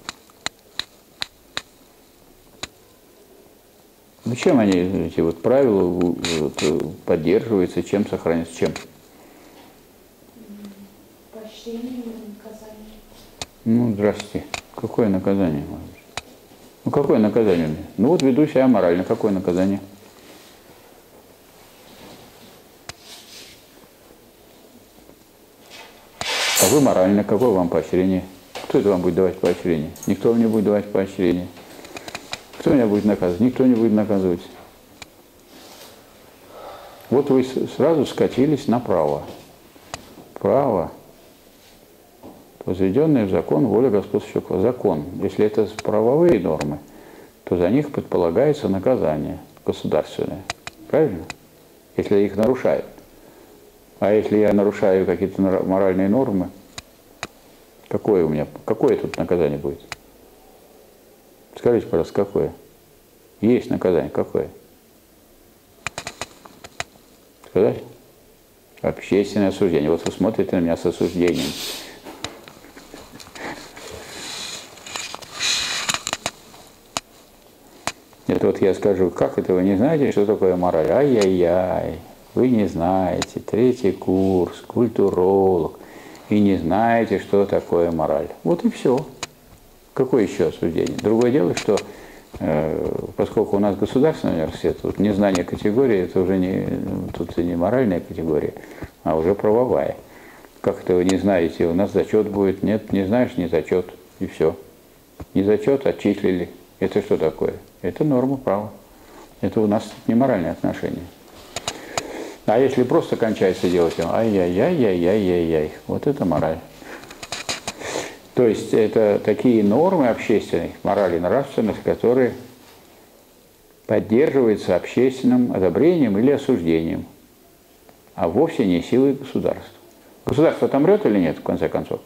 Ну, чем они, эти вот правила вот, поддерживаются, чем сохраняются, чем? Поощрение или наказание. Ну, здрасте. Какое наказание может быть? Ну, какое наказание у меня? Ну, вот веду себя морально. Какое наказание? А вы морально. Какое вам поощрение? Кто это вам будет давать поощрение? Никто вам не будет давать поощрение. Кто меня будет наказывать? Никто не будет наказывать. Вот вы сразу скатились направо. Право, возведенное в закон, воля господствующего. Закон. Если это правовые нормы, то за них предполагается наказание государственное. Правильно? Если их нарушают. А если я нарушаю какие-то моральные нормы, какое у меня, какое тут наказание будет? Скажите, пожалуйста, какое? Есть наказание, какое? Сказать? Общественное осуждение. Вот вы смотрите на меня с осуждением. я скажу, как это вы не знаете, что такое мораль? Ай-яй-яй, вы не знаете, третий курс, культуролог, и не знаете, что такое мораль. Вот и все. Какое еще осуждение? Другое дело, что э, поскольку у нас государственный университет, тут незнание категории, это уже не, тут не моральная категория, а уже правовая. Как это вы не знаете, у нас зачет будет? Нет, не знаешь, не зачет, и все. Не зачет, отчислили. Это что такое? Это норма права. Это у нас не моральные отношения. А если просто кончается делать, ай-яй-яй-яй-яй-яй-яй, вот это мораль. То есть это такие нормы общественной морали и нравственности, которые поддерживаются общественным одобрением или осуждением, а вовсе не силой государства. Государство отомрет или нет, в конце концов?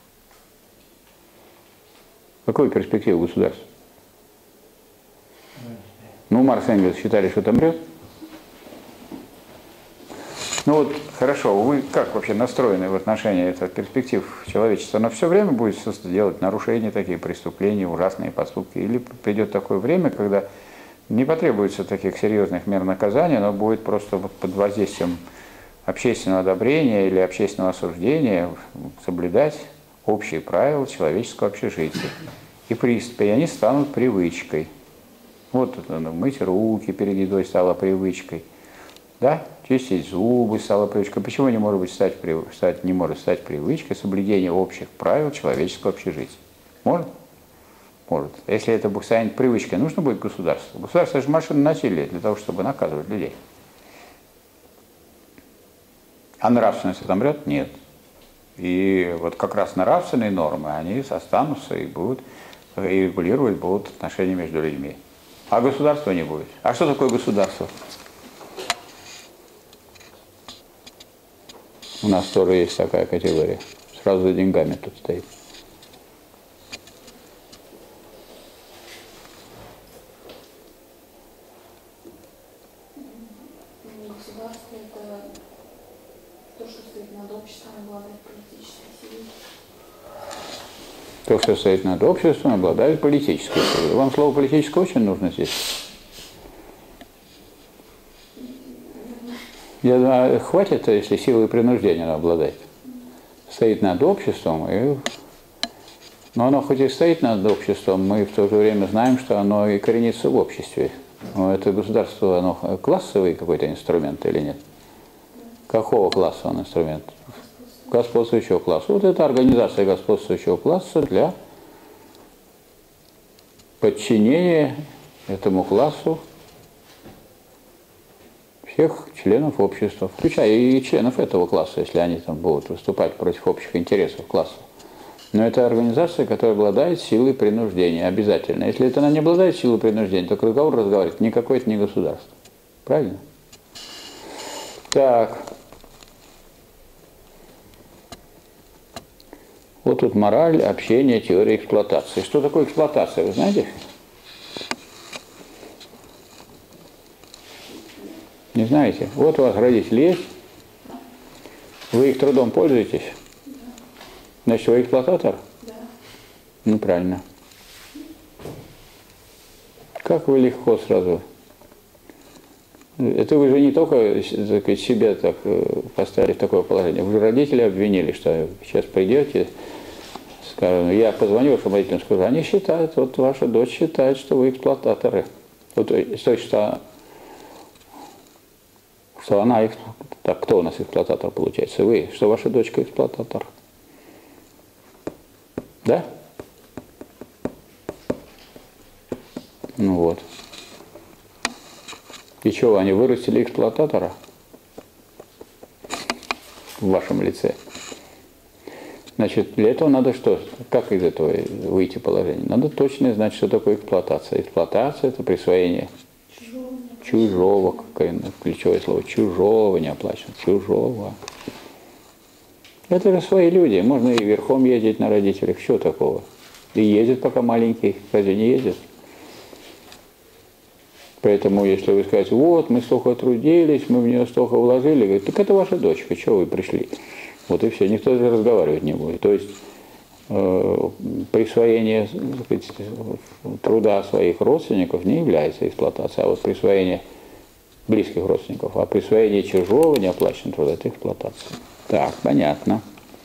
Какую перспективу государства? Ну, Маркс и Энгельс считали, что отомрет. Ну вот, хорошо, вы как вообще настроены в отношении этих перспектив человечества? Оно все время будет делать нарушения, такие преступления, ужасные поступки? Или придет такое время, когда не потребуется таких серьезных мер наказания, но будет просто под воздействием общественного одобрения или общественного осуждения соблюдать общие правила человеческого общежития. И приступы, и они станут привычкой. Вот мыть руки перед едой стало привычкой. Да? Чистить зубы стало привычкой. Почему не может, быть стать, стать, не может стать привычкой соблюдения общих правил человеческого общежития? Может? Может. Если это станет привычкой, нужно будет государство. Государство – это же машина насилия для того, чтобы наказывать людей. А нравственность отомрет? Нет. И вот как раз нравственные нормы, они останутся и будут, и регулировать будут отношения между людьми. А государства не будет. А что такое государство? У нас тоже есть такая категория. Сразу за деньгами тут стоит. Государство – это то, что стоит над обществом, обладает политической силой. То, что стоит над обществом, обладает политической силой. Вам слово «политическое» очень нужно здесь? Я думаю, хватит, если силой принуждения оно обладает. Стоит над обществом, и... но оно хоть и стоит над обществом, мы в то же время знаем, что оно и коренится в обществе. Но это государство, оно классовый какой-то инструмент или нет? Какого класса он инструмент? Господствующего класса. Вот это организация господствующего класса для подчинения этому классу всех членов общества, включая и членов этого класса, если они там будут выступать против общих интересов класса. Но это организация, которая обладает силой принуждения, обязательно. Если это она не обладает силой принуждения, то разговор разговаривает никакое это не государство. Правильно? Так. Вот тут мораль, общение, теория эксплуатации. Что такое эксплуатация, вы знаете? Не знаете? Вот у вас родители есть, вы их трудом пользуетесь, значит, вы эксплуататор? Да. Ну, правильно. Как вы легко сразу. Это вы же не только так сказать, себя так поставили в такое положение, вы же родители обвинили, что сейчас придете, скажем, я позвоню вашим родителям, скажу, они считают, вот ваша дочь считает, что вы эксплуататоры. Вот, то есть, что что она, так, кто у нас эксплуататор получается? Вы, что ваша дочка эксплуататор. Да? Ну вот. И что, они вырастили эксплуататора в вашем лице? Значит, для этого надо что? Как из этого выйти положение? Надо точно знать, что такое эксплуатация. Эксплуатация – это присвоение чужого, какое ключевое слово, чужого не оплачивать, чужого. Это же свои люди, можно и верхом ездить на родителях, что такого? И ездит пока маленький, разве не ездит? Поэтому, если вы скажете, вот, мы столько трудились, мы в нее столько вложили, говорит, так это ваша дочка, чего вы пришли? Вот и все, никто же разговаривать не будет. То есть э, присвоение, так сказать, труда своих родственников не является эксплуатацией, а вот присвоение близких родственников, а присвоение чужого неоплаченного труда – это эксплуатация. Так, понятно.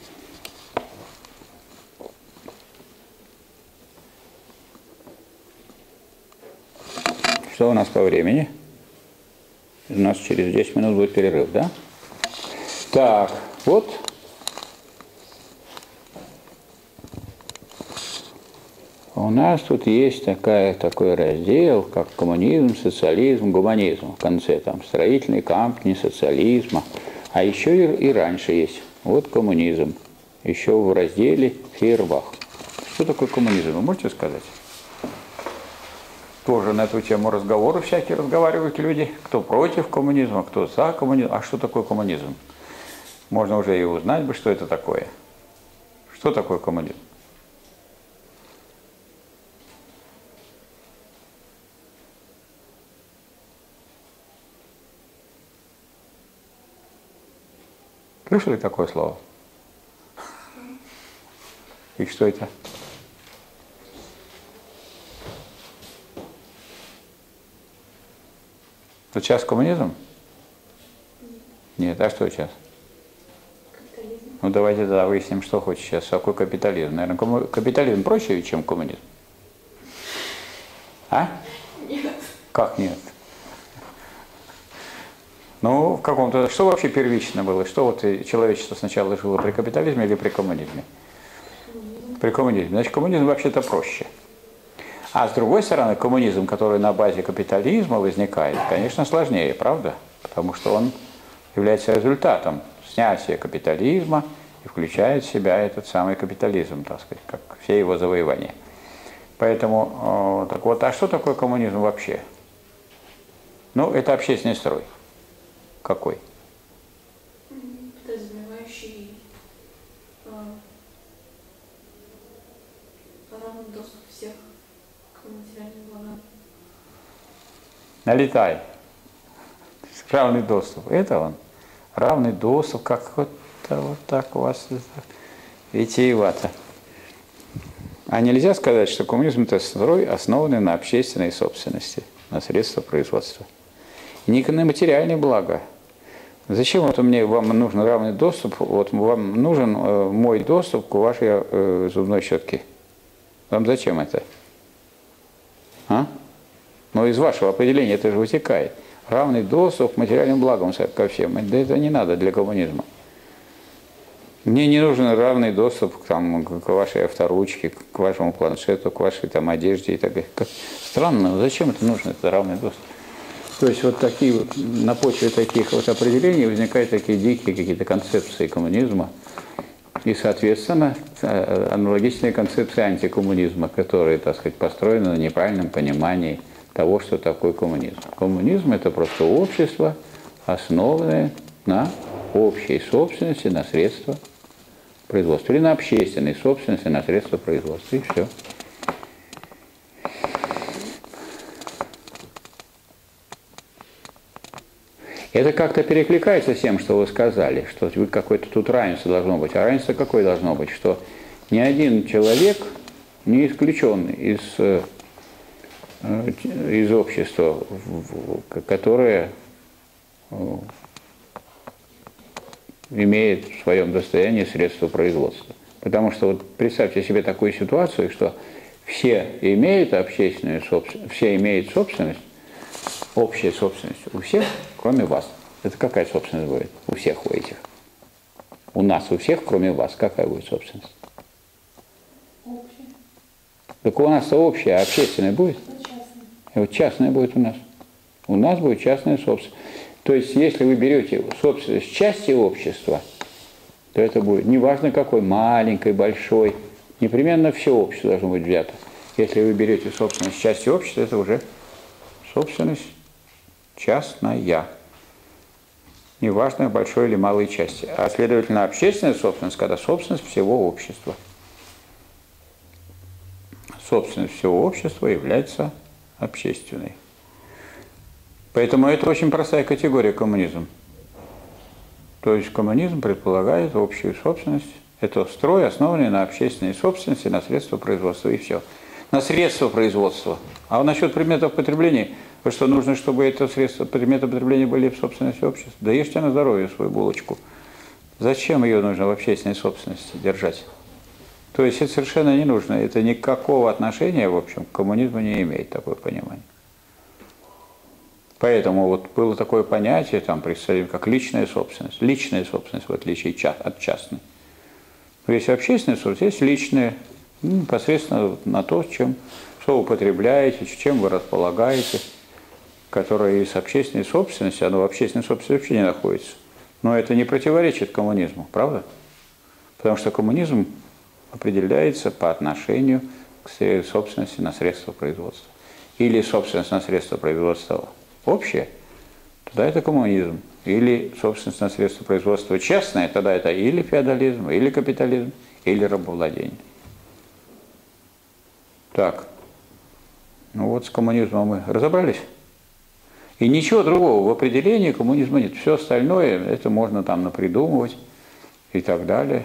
Что у нас по времени? У нас через десять минут будет перерыв, да? Так, вот. У нас тут есть такая, такой раздел, как коммунизм, социализм, гуманизм. В конце там строительные камни социализма. А еще и, и раньше есть. Вот коммунизм. Еще в разделе Фейербах. Что такое коммунизм? Вы можете сказать? Тоже на эту тему разговоры всякие разговаривают люди. Кто против коммунизма, кто за коммунизм. А что такое коммунизм? Можно уже и узнать бы, что это такое. Что такое коммунизм? Слышали такое слово? И что это? Вот сейчас коммунизм? Нет, а что сейчас? Капитализм. Ну давайте тогда выясним, что хочет сейчас. Какой капитализм? Наверное, кому... капитализм проще, чем коммунизм? А? Нет. Как нет? Ну, в каком-то... Что вообще первично было? Что вот человечество сначала жило при капитализме или при коммунизме? Коммунизм. При коммунизме. Значит, коммунизм вообще-то проще. А с другой стороны, коммунизм, который на базе капитализма возникает, конечно, сложнее, правда? Потому что он является результатом снятия капитализма и включает в себя этот самый капитализм, так сказать, как все его завоевания. Поэтому, так вот, а что такое коммунизм вообще? Ну, это общественный строй. Какой? Подразумевающий равный доступ всех к материальным благам. Налетай. Равный доступ. Это он. Равный доступ, как вот, вот так у вас витиевато. А нельзя сказать, что коммунизм – это строй, основанный на общественной собственности, на средства производства. Не на материальные блага. Зачем вот мне, вам нужен равный доступ, вот вам нужен э, мой доступ к вашей э, зубной щетке? Вам зачем это? А? Но из вашего определения это же вытекает. Равный доступ к материальным благам ко всем. Да это не надо для коммунизма. Мне не нужен равный доступ там, к вашей авторучке, к вашему планшету, к вашей там, одежде и так далее. Странно, зачем это нужно, это равный доступ? То есть вот такие вот, на почве таких вот определений возникают такие дикие какие-то концепции коммунизма. И, соответственно, аналогичные концепции антикоммунизма, которые, так сказать, построены на неправильном понимании того, что такое коммунизм. Коммунизм – это просто общество, основанное на общей собственности, на средства производства. Или на общественной собственности, на средства производства. И все. Это как-то перекликается с тем, что вы сказали, что вы какое-то тут равенство должно быть. А равенство какое должно быть? Что ни один человек не исключен из, из общества, которое имеет в своем достоянии средства производства. Потому что вот представьте себе такую ситуацию, что все имеют общественную собственность, все имеют собственность, общая собственность у всех, кроме вас. Это какая собственность будет? У всех у этих. У нас, у всех, кроме вас. Какая будет собственность? Общая. Так у нас-то общая, а общественная будет? Частная. И вот частная будет у нас. У нас будет частная собственность. То есть, если вы берете собственность части общества, то это будет, неважно какой, маленькой, большой, непременно все общество должно быть взято. Если вы берете собственность части общества, это уже собственность частная. Неважно, большой или малой части. А следовательно, общественная собственность, когда собственность всего общества. Собственность всего общества является общественной. Поэтому это очень простая категория коммунизм. То есть коммунизм предполагает общую собственность Это строй, основанный на общественной собственности, на средства производства, и все. На средства производства. А насчет предметов потребления, вы что, нужно, чтобы это средства, предметы потребления были в собственности общества? Да ешьте на здоровье свою булочку. Зачем ее нужно в общественной собственности держать? То есть это совершенно не нужно. Это никакого отношения, в общем, к коммунизму не имеет, такое понимание. Поэтому вот было такое понятие, там, представим, как личная собственность. Личная собственность, в отличие от частной. Есть общественная собственность, есть личная, непосредственно на то, чем, что вы употребляете, чем вы располагаете, которое из общественной собственности, оно в общественной собственности вообще не находится. Но это не противоречит коммунизму, правда? Потому что коммунизм определяется по отношению к собственности на средства производства. Или собственность на средства производства общая, тогда это коммунизм. Или собственность на средства производства частная, тогда это или феодализм, или капитализм, или рабовладение. Так, ну вот с коммунизмом мы разобрались. И ничего другого в определении коммунизма нет. Все остальное, это можно там напридумывать и так далее.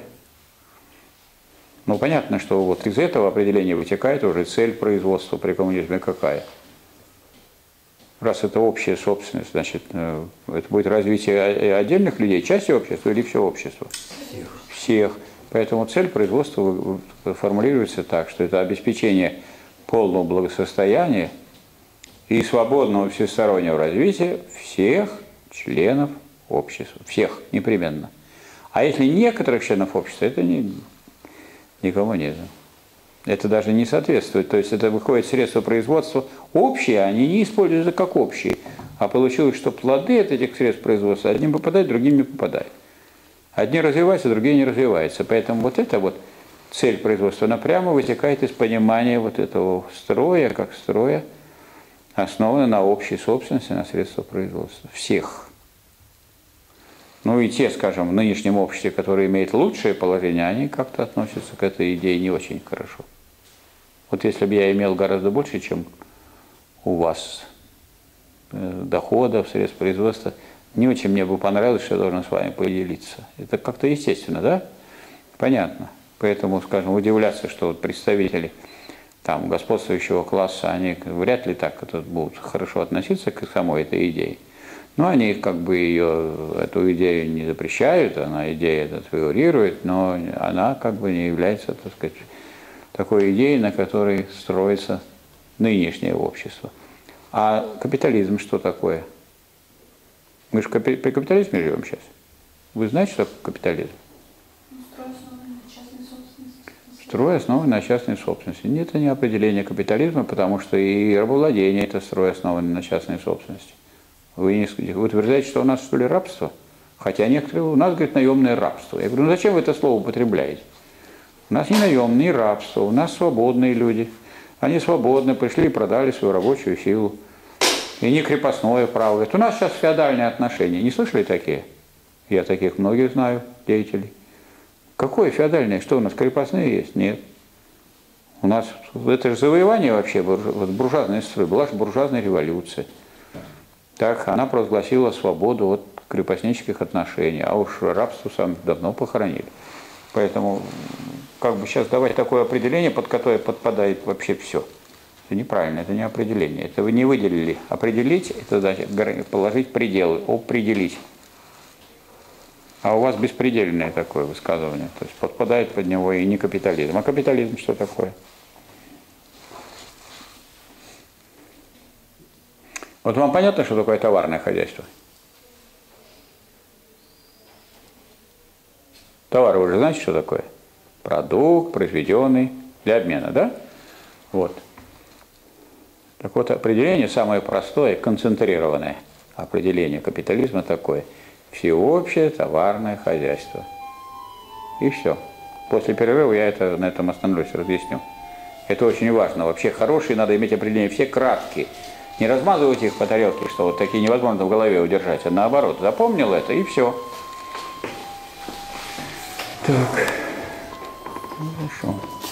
Но понятно, что вот из этого определения вытекает уже цель производства при коммунизме какая. Раз это общая собственность, значит, это будет развитие отдельных людей, части общества или всего общества? Всех. Всех. Поэтому цель производства формулируется так, что это обеспечение полного благосостояния и свободного всестороннего развития всех членов общества. Всех, непременно. А если некоторых членов общества, это не, не коммунизм. Это даже не соответствует. То есть это выходит средства производства общие, они не используются как общие. А получилось, что плоды от этих средств производства одним попадают, другим не попадают. Одни развиваются, другие не развиваются. Поэтому вот эта вот цель производства, она прямо вытекает из понимания вот этого строя, как строя, основанного на общей собственности, на средства производства. Всех. Ну и те, скажем, в нынешнем обществе, которые имеют лучшее положение, они как-то относятся к этой идее не очень хорошо. Вот если бы я имел гораздо больше, чем у вас, доходов, средств производства, не очень мне бы понравилось, что я должен с вами поделиться. Это как-то естественно, да? Понятно. Поэтому, скажем, удивляться, что вот представители там, господствующего класса, они вряд ли так будут хорошо относиться к самой этой идее. Но они как бы ее, эту идею не запрещают, она идея это фигурирует, но она как бы не является, так сказать, такой идеей, на которой строится нынешнее общество. А капитализм что такое? Мы же при капитализме живем сейчас. Вы знаете, что такое капитализм? Строй, основанный на частной собственности. Строй, основанный на частной собственности. Нет, это не определение капитализма, потому что и рабовладение – это строй, основанный на частной собственности. Вы, не, вы утверждаете, что у нас, что ли, рабство? Хотя некоторые у нас, говорят, наемное рабство. Я говорю, ну зачем вы это слово употребляете? У нас не наемное, не рабство, у нас свободные люди. Они свободны, пришли и продали свою рабочую силу. И не крепостное право. Это у нас сейчас феодальные отношения. Не слышали такие? Я таких многих знаю, деятелей. Какое феодальное? Что у нас, крепостные есть? Нет. У нас, это же завоевание вообще, вот буржуазная строй, была же буржуазная революция. Так, она провозгласила свободу от крепостнических отношений, а уж рабство сам давно похоронили. Поэтому, как бы сейчас давать такое определение, под которое подпадает вообще все. Это неправильно, это не определение. Это вы не выделили. Определить, это значит положить пределы, определить. А у вас беспредельное такое высказывание. То есть подпадает под него и не капитализм. А капитализм что такое? Вот вам понятно, что такое товарное хозяйство? Товар, вы же знаете, что такое? Продукт, произведенный для обмена, да? Вот. Так вот, определение самое простое, концентрированное определение капитализма такое. Всеобщее товарное хозяйство. И все. После перерыва я это, на этом остановлюсь, разъясню. Это очень важно. Вообще хорошие надо иметь определения, все краткие. Не размазывайте их по тарелке, что вот такие невозможно в голове удержать, а наоборот, запомнил это и все. Так, хорошо.